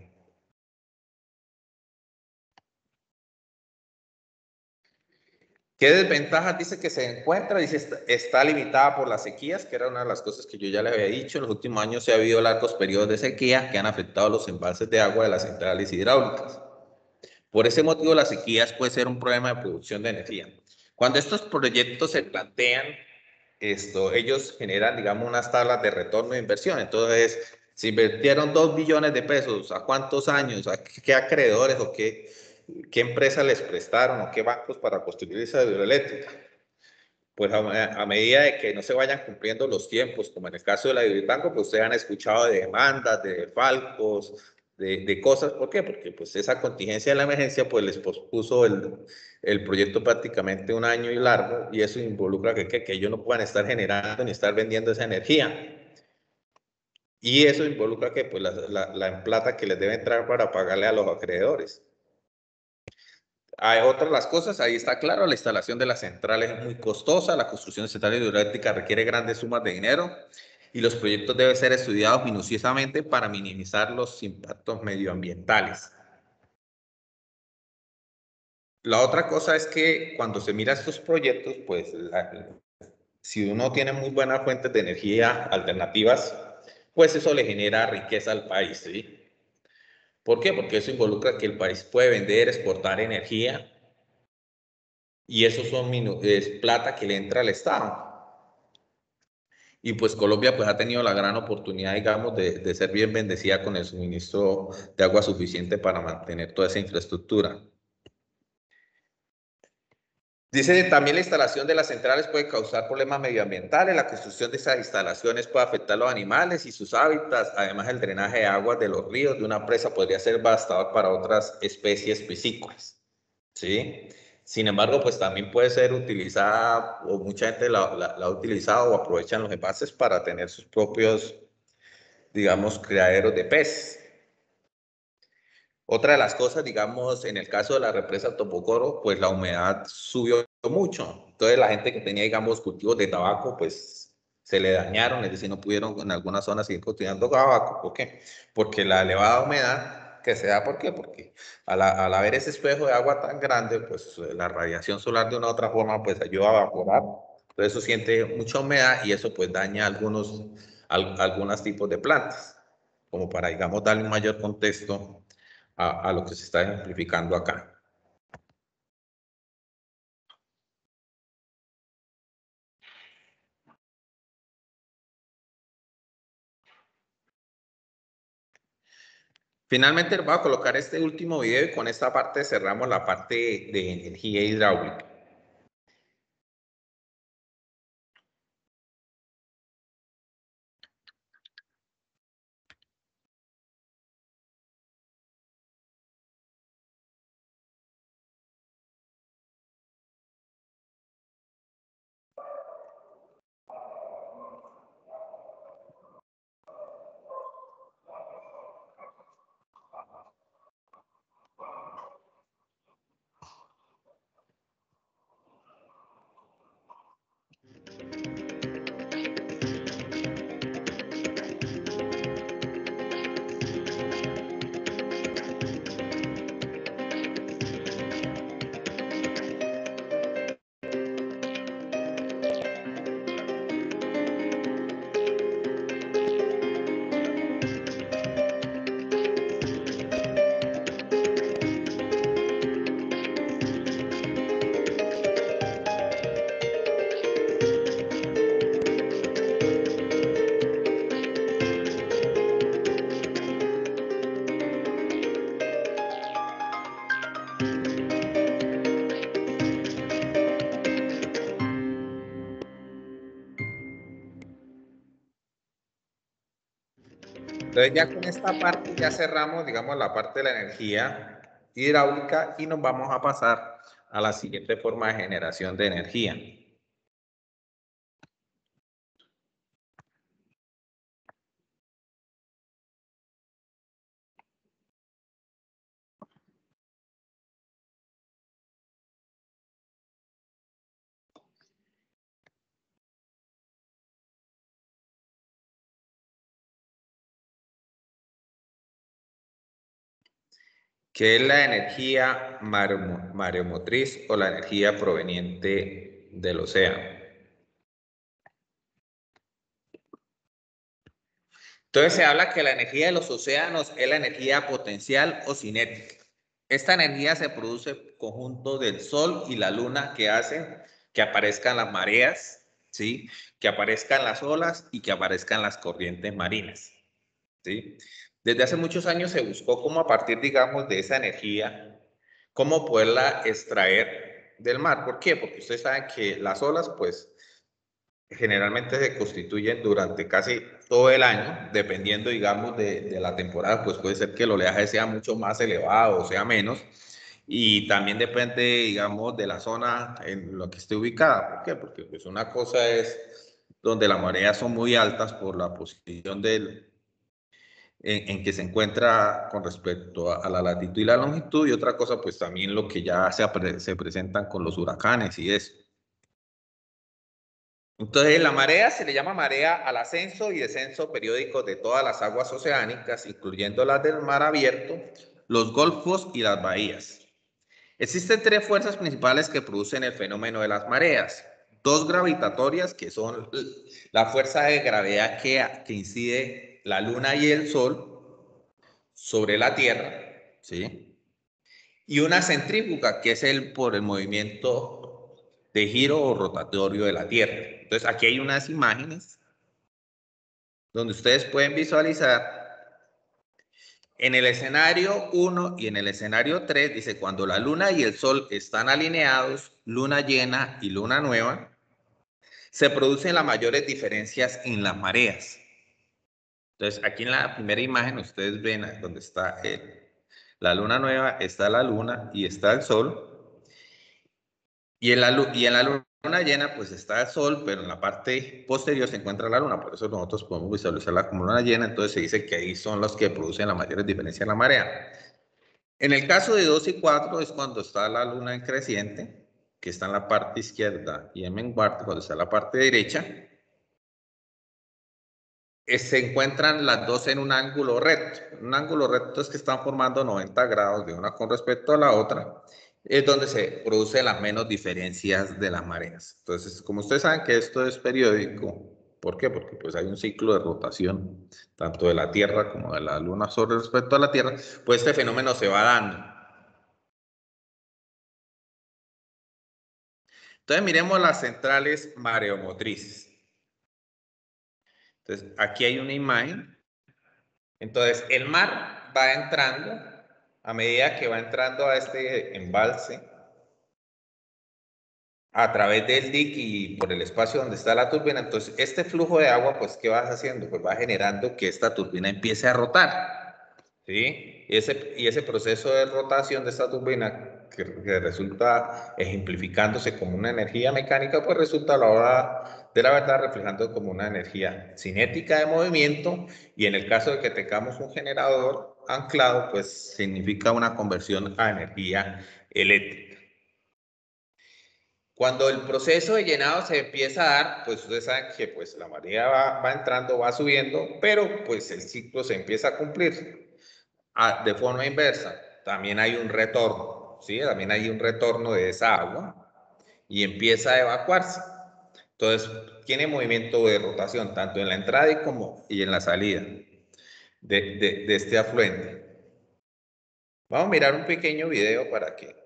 ¿Qué desventajas dice que se encuentra? Dice está, está limitada por las sequías, que era una de las cosas que yo ya le había dicho. En los últimos años se ha habido largos periodos de sequía que han afectado los embalses de agua de las centrales hidráulicas. Por ese motivo, las sequías puede ser un problema de producción de energía. Cuando estos proyectos se plantean, esto, ellos generan, digamos, unas tablas de retorno de inversión. Entonces, si invirtieron dos billones de pesos, ¿a cuántos años? ¿A qué acreedores o qué, qué empresas les prestaron o qué bancos para construir esa hidroeléctrica? Pues a, a medida de que no se vayan cumpliendo los tiempos, como en el caso de la Hidrobanco, pues ustedes han escuchado de demandas, de falcos, de, de cosas. ¿Por qué? Porque pues esa contingencia de la emergencia pues les pospuso el, el proyecto prácticamente un año y largo, y eso involucra que, que, que ellos no puedan estar generando ni estar vendiendo esa energía. Y eso involucra que pues la, la, la plata que les debe entrar para pagarle a los acreedores. Hay otras las cosas, ahí está claro, la instalación de las centrales es muy costosa, la construcción de centrales hidroeléctricas requiere grandes sumas de dinero y los proyectos deben ser estudiados minuciosamente para minimizar los impactos medioambientales. La otra cosa es que cuando se mira estos proyectos, pues la, si uno tiene muy buenas fuentes de energía alternativas, pues eso le genera riqueza al país, ¿sí? ¿Por qué? Porque eso involucra que el país puede vender, exportar energía, y eso son, es plata que le entra al Estado. Y pues Colombia pues ha tenido la gran oportunidad, digamos, de, de ser bien bendecida con el suministro de agua suficiente para mantener toda esa infraestructura. Dice también la instalación de las centrales puede causar problemas medioambientales, la construcción de esas instalaciones puede afectar a los animales y sus hábitats, además el drenaje de aguas de los ríos de una presa podría ser devastador para otras especies piscícolas, ¿sí? Sin embargo, pues también puede ser utilizada, o mucha gente la, la, la ha utilizado o aprovechan los envases para tener sus propios digamos, criaderos de peces. Otra de las cosas, digamos, en el caso de la represa Topocoro, pues la humedad subió mucho. Entonces la gente que tenía, digamos, cultivos de tabaco, pues se le dañaron, es decir, no pudieron en algunas zonas seguir cultivando tabaco. ¿Por qué? Porque la elevada humedad que se da, ¿por qué? Porque al, al haber ese espejo de agua tan grande, pues la radiación solar de una u otra forma, pues ayuda a evaporar. Entonces eso siente mucha humedad y eso pues daña algunos, al, algunos tipos de plantas, como para, digamos, darle un mayor contexto a, a lo que se está ejemplificando acá. Finalmente voy a colocar este último video y con esta parte cerramos la parte de energía hidráulica. Entonces ya con esta parte ya cerramos, digamos, la parte de la energía hidráulica y nos vamos a pasar a la siguiente forma de generación de energía. Que es la energía mareomotriz o la energía proveniente del océano. Entonces se habla que la energía de los océanos es la energía potencial o cinética. Esta energía se produce conjunto del Sol y la Luna que hacen que aparezcan las mareas, ¿sí? Que aparezcan las olas y que aparezcan las corrientes marinas, ¿sí? Desde hace muchos años se buscó cómo a partir, digamos, de esa energía, cómo poderla extraer del mar. ¿Por qué? Porque ustedes saben que las olas, pues, generalmente se constituyen durante casi todo el año, dependiendo, digamos, de, de la temporada, pues puede ser que el oleaje sea mucho más elevado o sea menos, y también depende, digamos, de la zona en la que esté ubicada. ¿Por qué? Porque pues una cosa es donde las mareas son muy altas por la posición del, en, en que se encuentra con respecto a, a la latitud y la longitud, y otra cosa pues también lo que ya se, se presentan con los huracanes y eso. Entonces, la marea se le llama marea al ascenso y descenso periódico de todas las aguas oceánicas, incluyendo las del mar abierto, los golfos y las bahías. Existen tres fuerzas principales que producen el fenómeno de las mareas. Dos gravitatorias, que son la fuerza de gravedad que, que incide la Luna y el Sol sobre la Tierra, ¿sí? Y una centrífuga, que es el por el movimiento de giro o rotatorio de la Tierra. Entonces, aquí hay unas imágenes donde ustedes pueden visualizar en el escenario uno y en el escenario tres, dice, cuando la Luna y el Sol están alineados, luna llena y luna nueva, se producen las mayores diferencias en las mareas. Entonces, aquí en la primera imagen ustedes ven donde está el, la luna nueva, está la luna y está el Sol. Y en la, y en la luna luna llena, pues está el sol, pero en la parte posterior se encuentra la luna, por eso nosotros podemos visualizarla como luna llena, entonces se dice que ahí son los que producen la mayor diferencia en la marea. En el caso de dos y cuatro es cuando está la luna en creciente, que está en la parte izquierda, y en menguante, cuando está en la parte derecha, se encuentran las dos en un ángulo recto. Un ángulo recto es que están formando noventa grados de una con respecto a la otra, es donde se producen las menos diferencias de las mareas. Entonces, como ustedes saben que esto es periódico, ¿por qué? Porque pues hay un ciclo de rotación, tanto de la Tierra como de la Luna sobre respecto a la Tierra, pues este fenómeno se va dando. Entonces, miremos las centrales mareomotrices. Entonces, aquí hay una imagen. Entonces, el mar va entrando, a medida que va entrando a este embalse, a través del dique y por el espacio donde está la turbina, entonces este flujo de agua, pues, ¿qué vas haciendo? Pues va generando que esta turbina empiece a rotar, ¿sí? Y ese, y ese proceso de rotación de esta turbina, que, que resulta ejemplificándose como una energía mecánica, pues resulta a la hora de la verdad reflejando como una energía cinética de movimiento, y en el caso de que tengamos un generador anclado, pues significa una conversión a energía eléctrica. Cuando el proceso de llenado se empieza a dar, pues ustedes saben que pues, la marea va, va entrando, va subiendo, pero pues el ciclo se empieza a cumplir. Ah, de forma inversa, también hay un retorno, ¿sí? También hay un retorno de esa agua y empieza a evacuarse. Entonces, tiene movimiento de rotación tanto en la entrada y, como, y en la salida de, de, de este afluente. Vamos a mirar un pequeño video para que...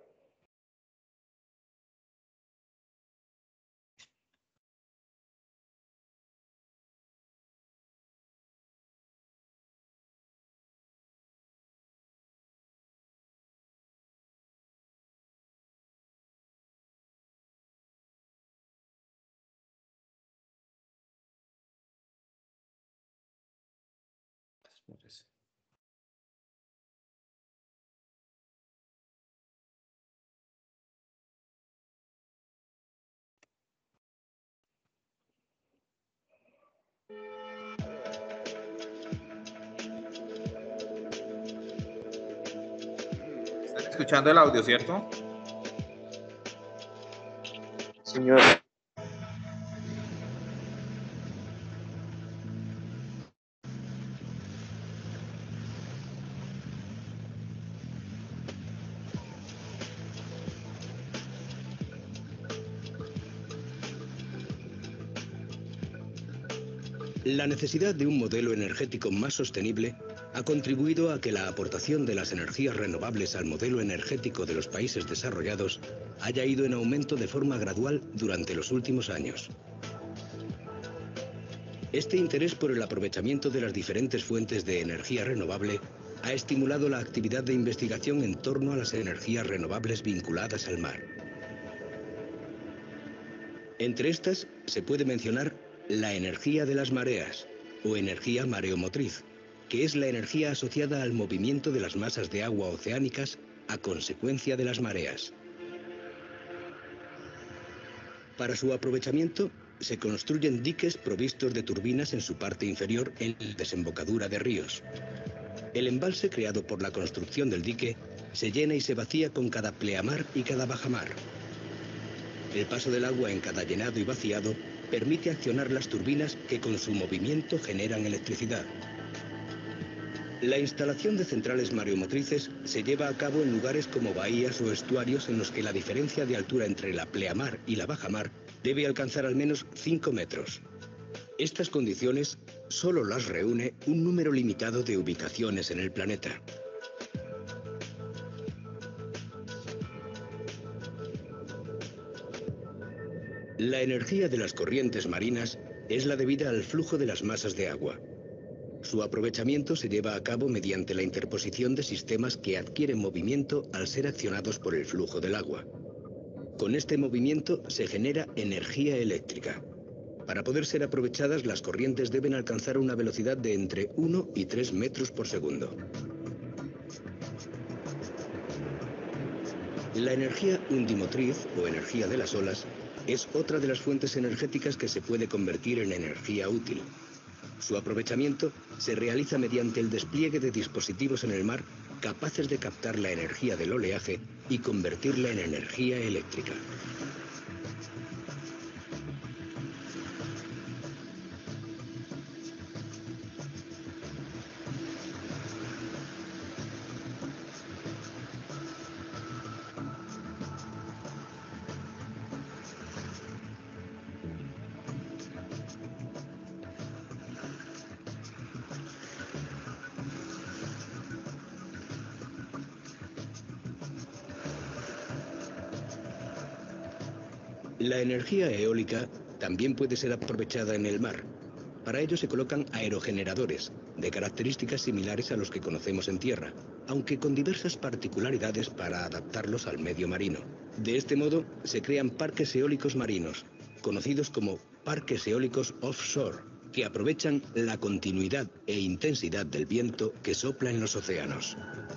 ¿Están escuchando el audio, cierto? Señor. La necesidad de un modelo energético más sostenible ha contribuido a que la aportación de las energías renovables al modelo energético de los países desarrollados haya ido en aumento de forma gradual durante los últimos años. Este interés por el aprovechamiento de las diferentes fuentes de energía renovable ha estimulado la actividad de investigación en torno a las energías renovables vinculadas al mar. Entre estas se puede mencionar la energía de las mareas, o energía mareomotriz, que es la energía asociada al movimiento de las masas de agua oceánicas a consecuencia de las mareas. Para su aprovechamiento, se construyen diques provistos de turbinas en su parte inferior en la desembocadura de ríos. El embalse creado por la construcción del dique se llena y se vacía con cada pleamar y cada bajamar. El paso del agua en cada llenado y vaciado permite accionar las turbinas que con su movimiento generan electricidad. La instalación de centrales mareomotrices se lleva a cabo en lugares como bahías o estuarios en los que la diferencia de altura entre la pleamar y la bajamar debe alcanzar al menos cinco metros. Estas condiciones solo las reúne un número limitado de ubicaciones en el planeta. La energía de las corrientes marinas es la debida al flujo de las masas de agua. Su aprovechamiento se lleva a cabo mediante la interposición de sistemas que adquieren movimiento al ser accionados por el flujo del agua. Con este movimiento se genera energía eléctrica. Para poder ser aprovechadas, las corrientes deben alcanzar una velocidad de entre uno y tres metros por segundo. La energía undimotriz o energía de las olas es otra de las fuentes energéticas que se puede convertir en energía útil. Su aprovechamiento se realiza mediante el despliegue de dispositivos en el mar capaces de captar la energía del oleaje y convertirla en energía eléctrica. La energía eólica también puede ser aprovechada en el mar. Para ello se colocan aerogeneradores, de características similares a los que conocemos en tierra, aunque con diversas particularidades para adaptarlos al medio marino. De este modo se crean parques eólicos marinos, conocidos como parques eólicos offshore, que aprovechan la continuidad e intensidad del viento que sopla en los océanos.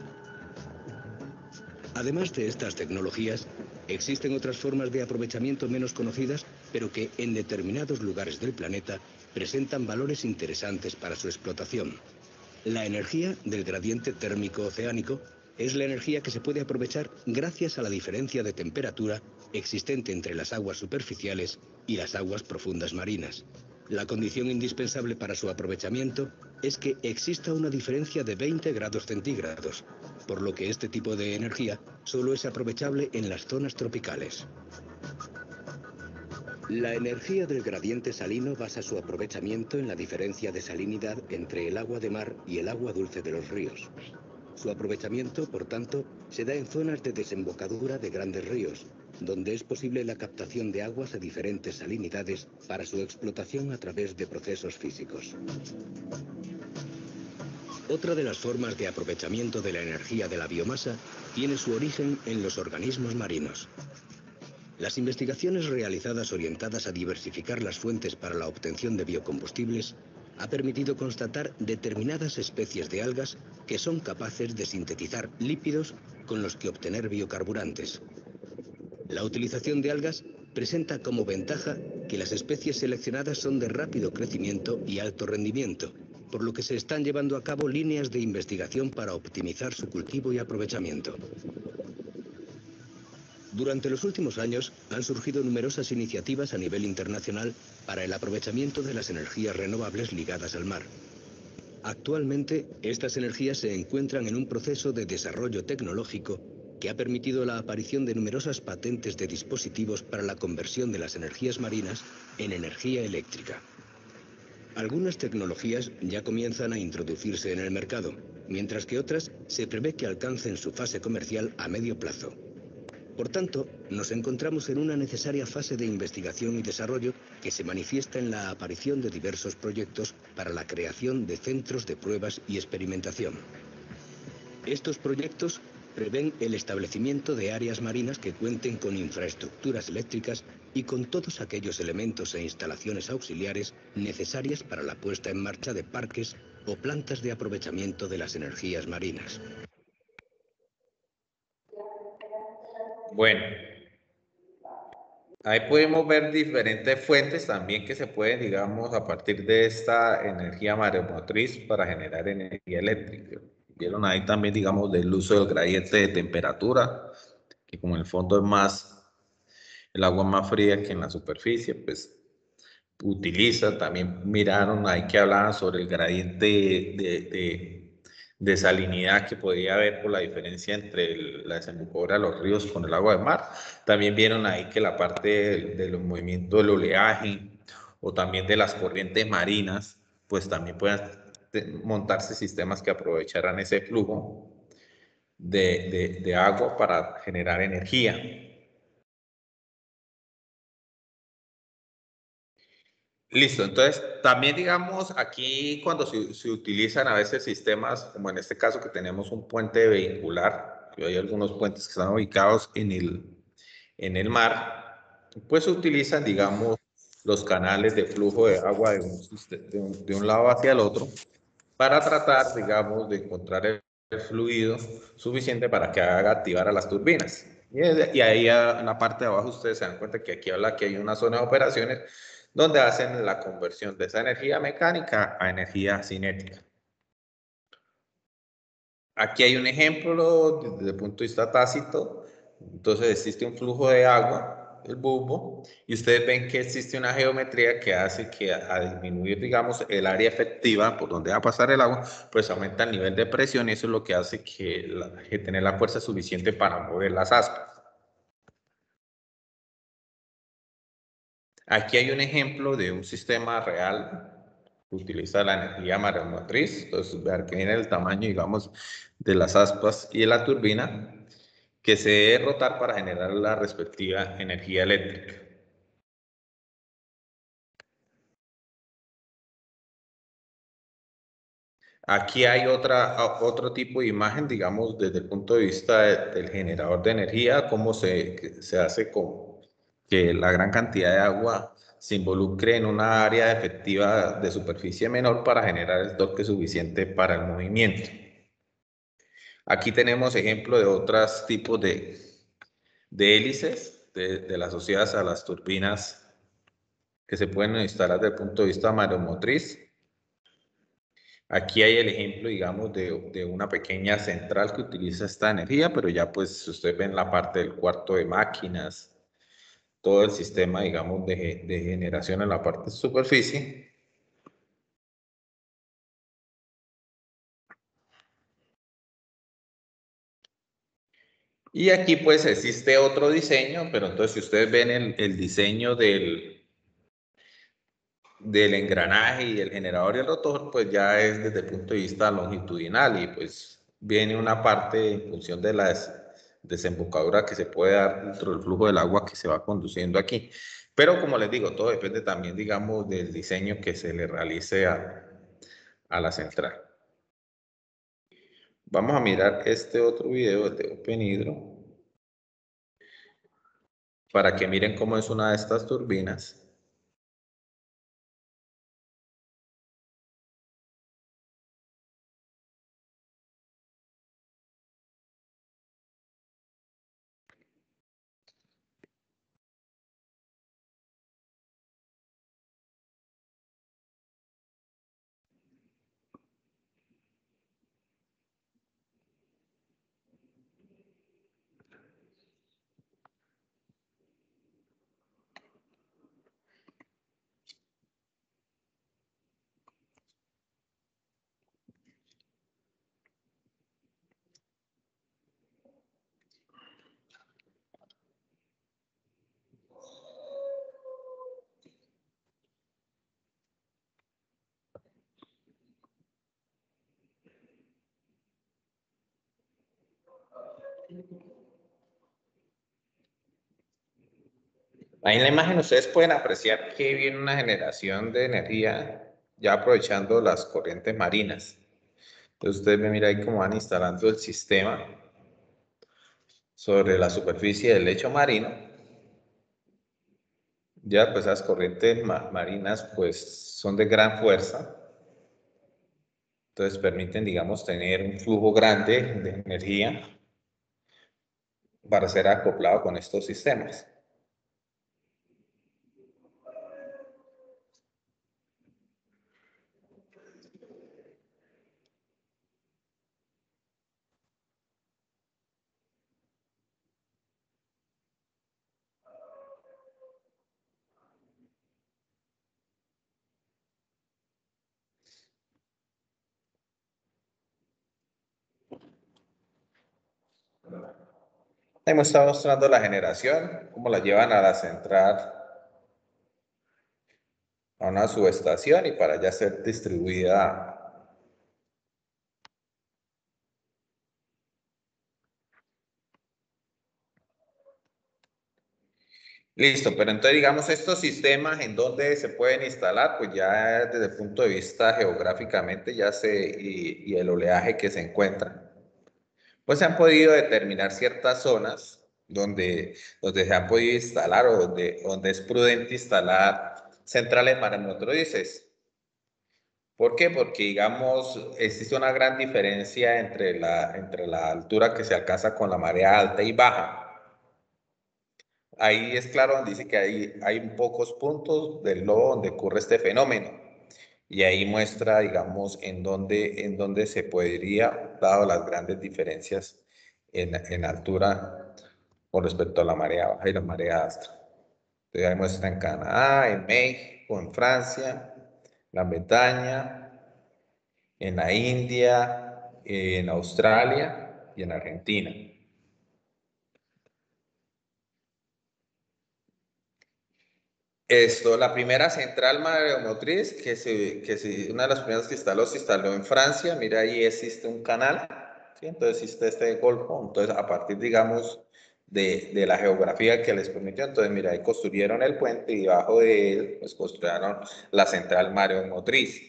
Además de estas tecnologías, existen otras formas de aprovechamiento menos conocidas, pero que en determinados lugares del planeta presentan valores interesantes para su explotación. La energía del gradiente térmico oceánico es la energía que se puede aprovechar gracias a la diferencia de temperatura existente entre las aguas superficiales y las aguas profundas marinas. La condición indispensable para su aprovechamiento es que exista una diferencia de veinte grados centígrados, por lo que este tipo de energía solo es aprovechable en las zonas tropicales. La energía del gradiente salino basa su aprovechamiento en la diferencia de salinidad entre el agua de mar y el agua dulce de los ríos. Su aprovechamiento, por tanto, se da en zonas de desembocadura de grandes ríos, donde es posible la captación de aguas a diferentes salinidades para su explotación a través de procesos físicos. Otra de las formas de aprovechamiento de la energía de la biomasa tiene su origen en los organismos marinos. Las investigaciones realizadas orientadas a diversificar las fuentes para la obtención de biocombustibles ha permitido constatar determinadas especies de algas que son capaces de sintetizar lípidos con los que obtener biocarburantes. La utilización de algas presenta como ventaja que las especies seleccionadas son de rápido crecimiento y alto rendimiento, por lo que se están llevando a cabo líneas de investigación para optimizar su cultivo y aprovechamiento. Durante los últimos años han surgido numerosas iniciativas a nivel internacional para el aprovechamiento de las energías renovables ligadas al mar. Actualmente, estas energías se encuentran en un proceso de desarrollo tecnológico que ha permitido la aparición de numerosas patentes de dispositivos para la conversión de las energías marinas en energía eléctrica. Algunas tecnologías ya comienzan a introducirse en el mercado, mientras que otras se prevé que alcancen su fase comercial a medio plazo. Por tanto, nos encontramos en una necesaria fase de investigación y desarrollo que se manifiesta en la aparición de diversos proyectos para la creación de centros de pruebas y experimentación. Estos proyectos prevén el establecimiento de áreas marinas que cuenten con infraestructuras eléctricas y con todos aquellos elementos e instalaciones auxiliares necesarias para la puesta en marcha de parques o plantas de aprovechamiento de las energías marinas. Bueno, ahí podemos ver diferentes fuentes también que se pueden, digamos, a partir de esta energía maremotriz para generar energía eléctrica. Vieron ahí también, digamos, del uso del gradiente de temperatura, que como en el fondo es más, el agua más fría que en la superficie, pues utiliza. También miraron ahí que hablaban sobre el gradiente de, de, de de salinidad que podía haber por la diferencia entre el, la desembocadura de los ríos con el agua de mar. También vieron ahí que la parte de, de los movimientos del oleaje o también de las corrientes marinas, pues también pueden montarse sistemas que aprovecharan ese flujo de, de, de agua para generar energía. Listo, entonces también digamos aquí cuando se, se utilizan a veces sistemas, como en este caso que tenemos un puente vehicular, que hay algunos puentes que están ubicados en el, en el mar, pues se utilizan digamos los canales de flujo de agua de un, de un, de un lado hacia el otro para tratar digamos de encontrar el fluido suficiente para que haga activar a las turbinas. Y, y ahí en la parte de abajo ustedes se dan cuenta que aquí habla que hay una zona de operaciones donde hacen la conversión de esa energía mecánica a energía cinética. Aquí hay un ejemplo desde el punto de vista tácito. Entonces existe un flujo de agua, el bulbo, y ustedes ven que existe una geometría que hace que a disminuir, digamos, el área efectiva por donde va a pasar el agua, pues aumenta el nivel de presión y eso es lo que hace que, la, que tener la fuerza suficiente para mover las aspas. Aquí hay un ejemplo de un sistema real que utiliza la energía mareomotriz. Entonces, ver que viene el tamaño, digamos, de las aspas y de la turbina, que se debe rotar para generar la respectiva energía eléctrica. Aquí hay otra, otro tipo de imagen, digamos, desde el punto de vista de, del generador de energía, cómo se, se hace con que la gran cantidad de agua se involucre en una área efectiva de superficie menor para generar el torque suficiente para el movimiento. Aquí tenemos ejemplo de otros tipos de, de hélices de, de las asociadas a las turbinas que se pueden instalar desde el punto de vista mareomotriz. Aquí hay el ejemplo, digamos, de, de una pequeña central que utiliza esta energía, pero ya pues usted ve en la parte del cuarto de máquinas, todo el sistema, digamos, de, de generación en la parte de superficie. Y aquí pues existe otro diseño, pero entonces si ustedes ven el, el diseño del, del engranaje y el generador y el rotor, pues ya es desde el punto de vista longitudinal y pues viene una parte en función de la des desembocadura que se puede dar dentro del flujo del agua que se va conduciendo aquí. Pero como les digo, todo depende también, digamos, del diseño que se le realice a, a la central. Vamos a mirar este otro video de OpenHydro para que miren cómo es una de estas turbinas. Ahí en la imagen ustedes pueden apreciar que viene una generación de energía ya aprovechando las corrientes marinas. Entonces ustedes ven, mira ahí cómo van instalando el sistema sobre la superficie del lecho marino. Ya pues esas corrientes ma marinas pues son de gran fuerza. Entonces permiten, digamos, tener un flujo grande de energía para ser acoplado con estos sistemas. Ahí me está mostrando la generación, cómo la llevan a la central, a una subestación y para ya ser distribuida. Listo, pero entonces digamos estos sistemas en donde se pueden instalar, pues ya desde el punto de vista geográficamente ya se, y, y el oleaje que se encuentra, pues se han podido determinar ciertas zonas donde, donde se han podido instalar o donde, donde es prudente instalar centrales mareomotrices. ¿Por qué? Porque, digamos, existe una gran diferencia entre la, entre la altura que se alcanza con la marea alta y baja. ahí es claro donde dice que hay, hay pocos puntos del globo donde ocurre este fenómeno. Y ahí muestra, digamos, en dónde, en dónde se podría, dado las grandes diferencias en, en altura con respecto a la marea baja y la marea alta. Entonces ahí muestra en Canadá, en México, en Francia, Gran Bretaña, en la India, en Australia y en Argentina. Esto, la primera central mareomotriz, que, se, que se, una de las primeras que instaló, se instaló en Francia. Mira, ahí existe un canal, ¿sí? Entonces existe este golfo. Entonces, a partir, digamos, de, de la geografía que les permitió, entonces, mira, ahí construyeron el puente y debajo de él, pues, construyeron la central mareomotriz.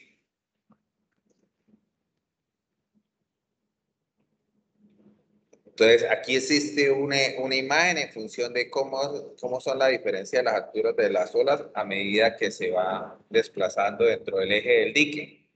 Entonces, aquí existe una, una imagen en función de cómo, cómo son la diferencia de las alturas de las olas a medida que se va desplazando dentro del eje del dique.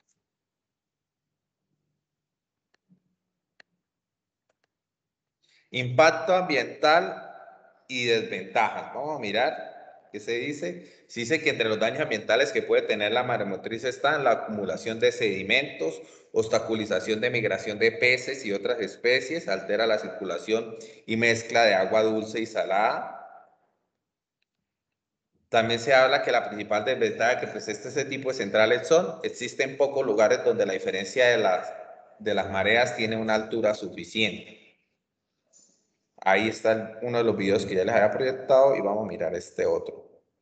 Impacto ambiental y desventajas. Vamos a mirar qué se dice. Se dice que entre los daños ambientales que puede tener la maremotriz están la acumulación de sedimentos, obstaculización de migración de peces y otras especies, altera la circulación y mezcla de agua dulce y salada. También se habla que la principal desventaja que presenta este tipo de centrales son, existen pocos lugares donde la diferencia de las, de las mareas tiene una altura suficiente. Ahí está uno de los videos que ya les había proyectado y vamos a mirar este otro.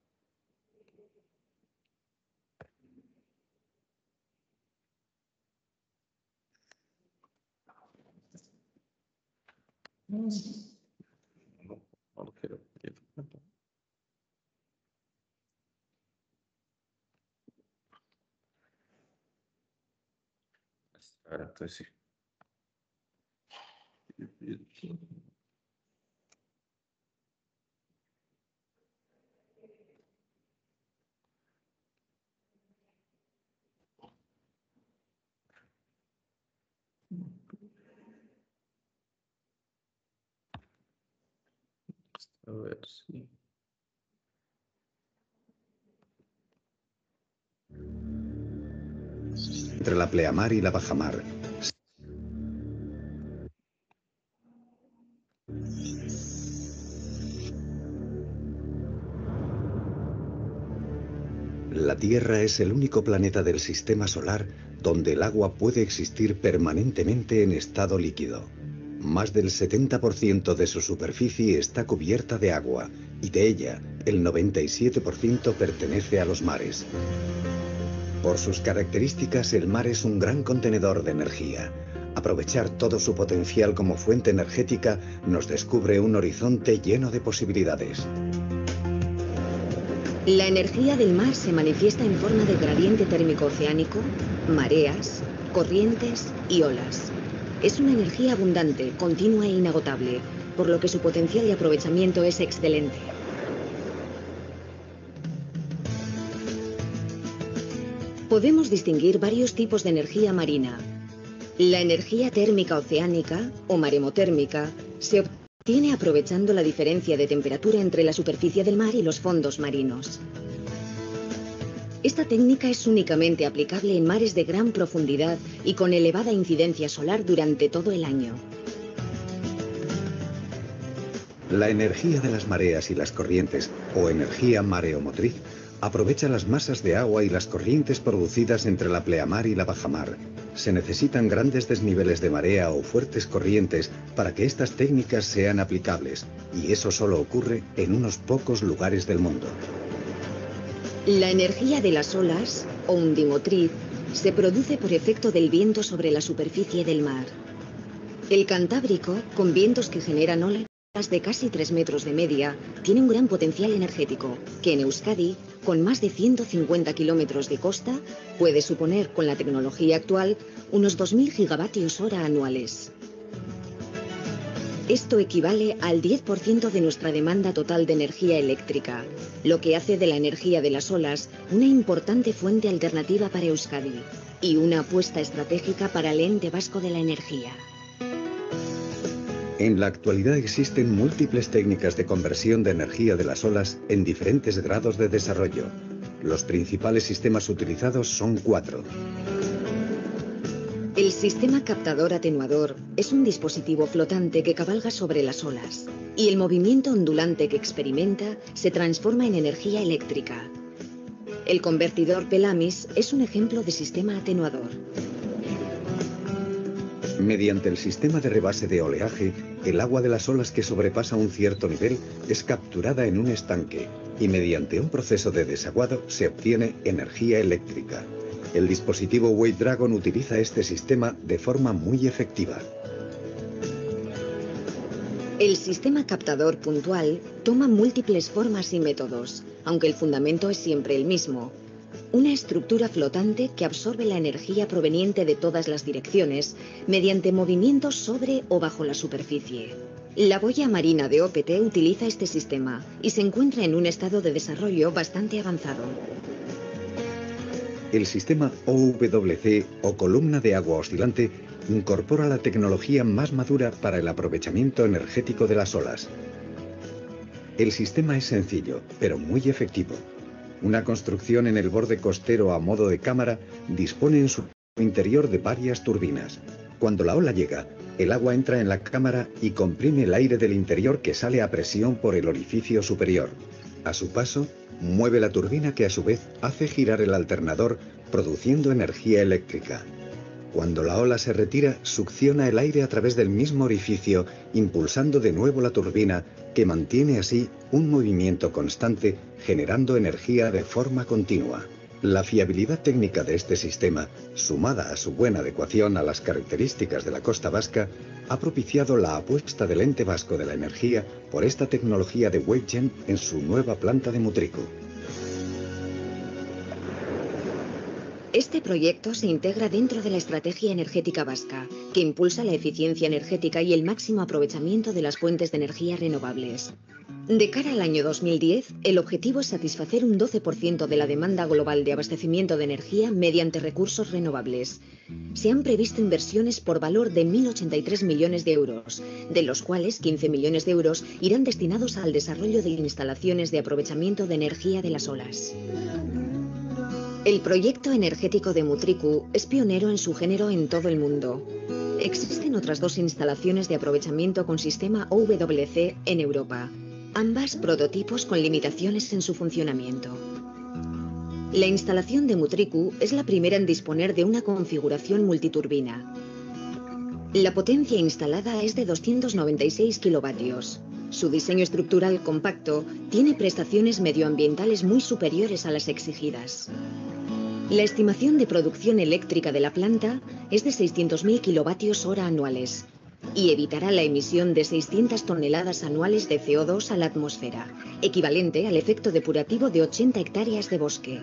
No, no lo quiero. Ahora, entonces sí. A ver si... Entre la pleamar y la bajamar. La Tierra es el único planeta del sistema solar donde el agua puede existir permanentemente en estado líquido. Más del setenta por ciento de su superficie está cubierta de agua y de ella el noventa y siete por ciento pertenece a los mares. Por sus características, el mar es un gran contenedor de energía. Aprovechar todo su potencial como fuente energética nos descubre un horizonte lleno de posibilidades. La energía del mar se manifiesta en forma de gradiente térmico oceánico, mareas, corrientes y olas. Es una energía abundante, continua e inagotable, por lo que su potencial de aprovechamiento es excelente. Podemos distinguir varios tipos de energía marina. La energía térmica oceánica, o maremotérmica, se obtiene aprovechando la diferencia de temperatura entre la superficie del mar y los fondos marinos. Esta técnica es únicamente aplicable en mares de gran profundidad y con elevada incidencia solar durante todo el año. La energía de las mareas y las corrientes, o energía mareomotriz, aprovecha las masas de agua y las corrientes producidas entre la pleamar y la bajamar. Se necesitan grandes desniveles de marea o fuertes corrientes para que estas técnicas sean aplicables, y eso solo ocurre en unos pocos lugares del mundo. La energía de las olas, o undimotriz, se produce por efecto del viento sobre la superficie del mar. El Cantábrico, con vientos que generan olas de casi tres metros de media, tiene un gran potencial energético, que en Euskadi, con más de ciento cincuenta kilómetros de costa, puede suponer, con la tecnología actual, unos dos mil gigavatios hora anuales. Esto equivale al diez por ciento de nuestra demanda total de energía eléctrica, lo que hace de la energía de las olas una importante fuente alternativa para Euskadi y una apuesta estratégica para el ente vasco de la energía. En la actualidad existen múltiples técnicas de conversión de energía de las olas en diferentes grados de desarrollo. Los principales sistemas utilizados son cuatro. El sistema captador atenuador es un dispositivo flotante que cabalga sobre las olas y el movimiento ondulante que experimenta se transforma en energía eléctrica. El convertidor Pelamis es un ejemplo de sistema atenuador. Mediante el sistema de rebase de oleaje, el agua de las olas que sobrepasa un cierto nivel es capturada en un estanque y mediante un proceso de desaguado se obtiene energía eléctrica. El dispositivo Wave Dragon utiliza este sistema de forma muy efectiva. El sistema captador puntual toma múltiples formas y métodos, aunque el fundamento es siempre el mismo. Una estructura flotante que absorbe la energía proveniente de todas las direcciones mediante movimientos sobre o bajo la superficie. La boya marina de O P T utiliza este sistema y se encuentra en un estado de desarrollo bastante avanzado. El sistema O W C o columna de agua oscilante incorpora la tecnología más madura para el aprovechamiento energético de las olas. El sistema es sencillo, pero muy efectivo. Una construcción en el borde costero a modo de cámara dispone en su interior de varias turbinas. Cuando la ola llega, el agua entra en la cámara y comprime el aire del interior que sale a presión por el orificio superior. A su paso, mueve la turbina que a su vez hace girar el alternador, produciendo energía eléctrica. Cuando la ola se retira, succiona el aire a través del mismo orificio, impulsando de nuevo la turbina, que mantiene así un movimiento constante, generando energía de forma continua. La fiabilidad técnica de este sistema, sumada a su buena adecuación a las características de la costa vasca, ha propiciado la apuesta del ente vasco de la energía por esta tecnología de WaveGen en su nueva planta de Mutriku. Este proyecto se integra dentro de la estrategia energética vasca, que impulsa la eficiencia energética y el máximo aprovechamiento de las fuentes de energía renovables. De cara al año dos mil diez, el objetivo es satisfacer un doce por ciento de la demanda global de abastecimiento de energía mediante recursos renovables. Se han previsto inversiones por valor de mil ochenta y tres millones de euros, de los cuales quince millones de euros irán destinados al desarrollo de instalaciones de aprovechamiento de energía de las olas. El proyecto energético de Mutriku es pionero en su género en todo el mundo. Existen otras dos instalaciones de aprovechamiento con sistema O W C en Europa, ambas prototipos con limitaciones en su funcionamiento. La instalación de Mutriku es la primera en disponer de una configuración multiturbina. La potencia instalada es de doscientos noventa y seis kilovatios. Su diseño estructural compacto tiene prestaciones medioambientales muy superiores a las exigidas. La estimación de producción eléctrica de la planta es de seiscientos mil kilovatios hora anuales y evitará la emisión de seiscientas toneladas anuales de C O dos a la atmósfera, equivalente al efecto depurativo de ochenta hectáreas de bosque.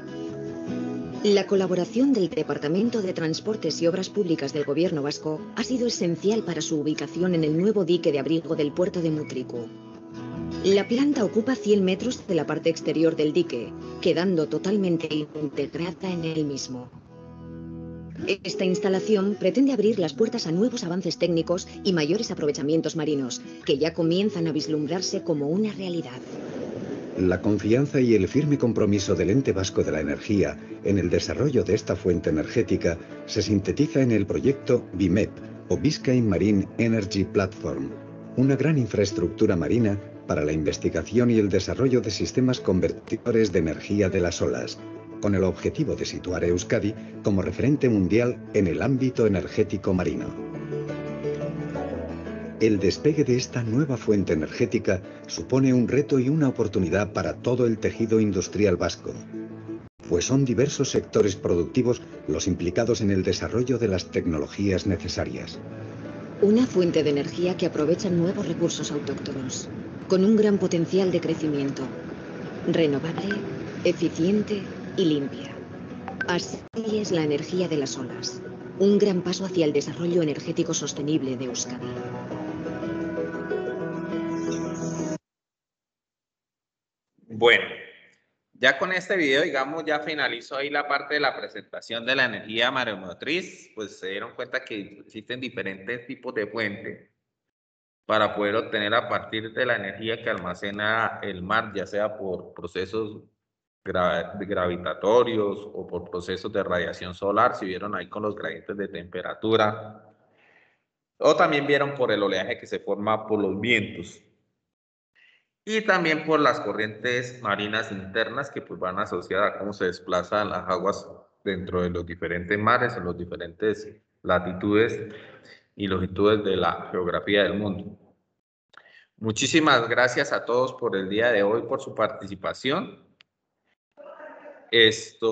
La colaboración del Departamento de Transportes y Obras Públicas del Gobierno vasco ha sido esencial para su ubicación en el nuevo dique de abrigo del puerto de Mutriku. La planta ocupa cien metros de la parte exterior del dique, quedando totalmente integrada en el mismo. Esta instalación pretende abrir las puertas a nuevos avances técnicos y mayores aprovechamientos marinos, que ya comienzan a vislumbrarse como una realidad. La confianza y el firme compromiso del ente vasco de la energía en el desarrollo de esta fuente energética se sintetiza en el proyecto BIMEP, o Biscayne Marine Energy Platform, una gran infraestructura marina para la investigación y el desarrollo de sistemas convertidores de energía de las olas, con el objetivo de situar a Euskadi como referente mundial en el ámbito energético marino. El despegue de esta nueva fuente energética supone un reto y una oportunidad para todo el tejido industrial vasco, pues son diversos sectores productivos los implicados en el desarrollo de las tecnologías necesarias. Una fuente de energía que aprovecha nuevos recursos autóctonos, con un gran potencial de crecimiento, renovable, eficiente y limpia. Así es la energía de las olas, un gran paso hacia el desarrollo energético sostenible de Euskadi. Bueno, ya con este video, digamos, ya finalizó ahí la parte de la presentación de la energía mareomotriz. Pues se dieron cuenta que existen diferentes tipos de fuentes para poder obtener a partir de la energía que almacena el mar, ya sea por procesos gra gravitatorios o por procesos de radiación solar, si vieron ahí con los gradientes de temperatura, o también vieron por el oleaje que se forma por los vientos, y también por las corrientes marinas internas que pues van asociadas a cómo se desplazan las aguas dentro de los diferentes mares, en las diferentes latitudes y longitudes de la geografía del mundo. Muchísimas gracias a todos por el día de hoy, por su participación. Esto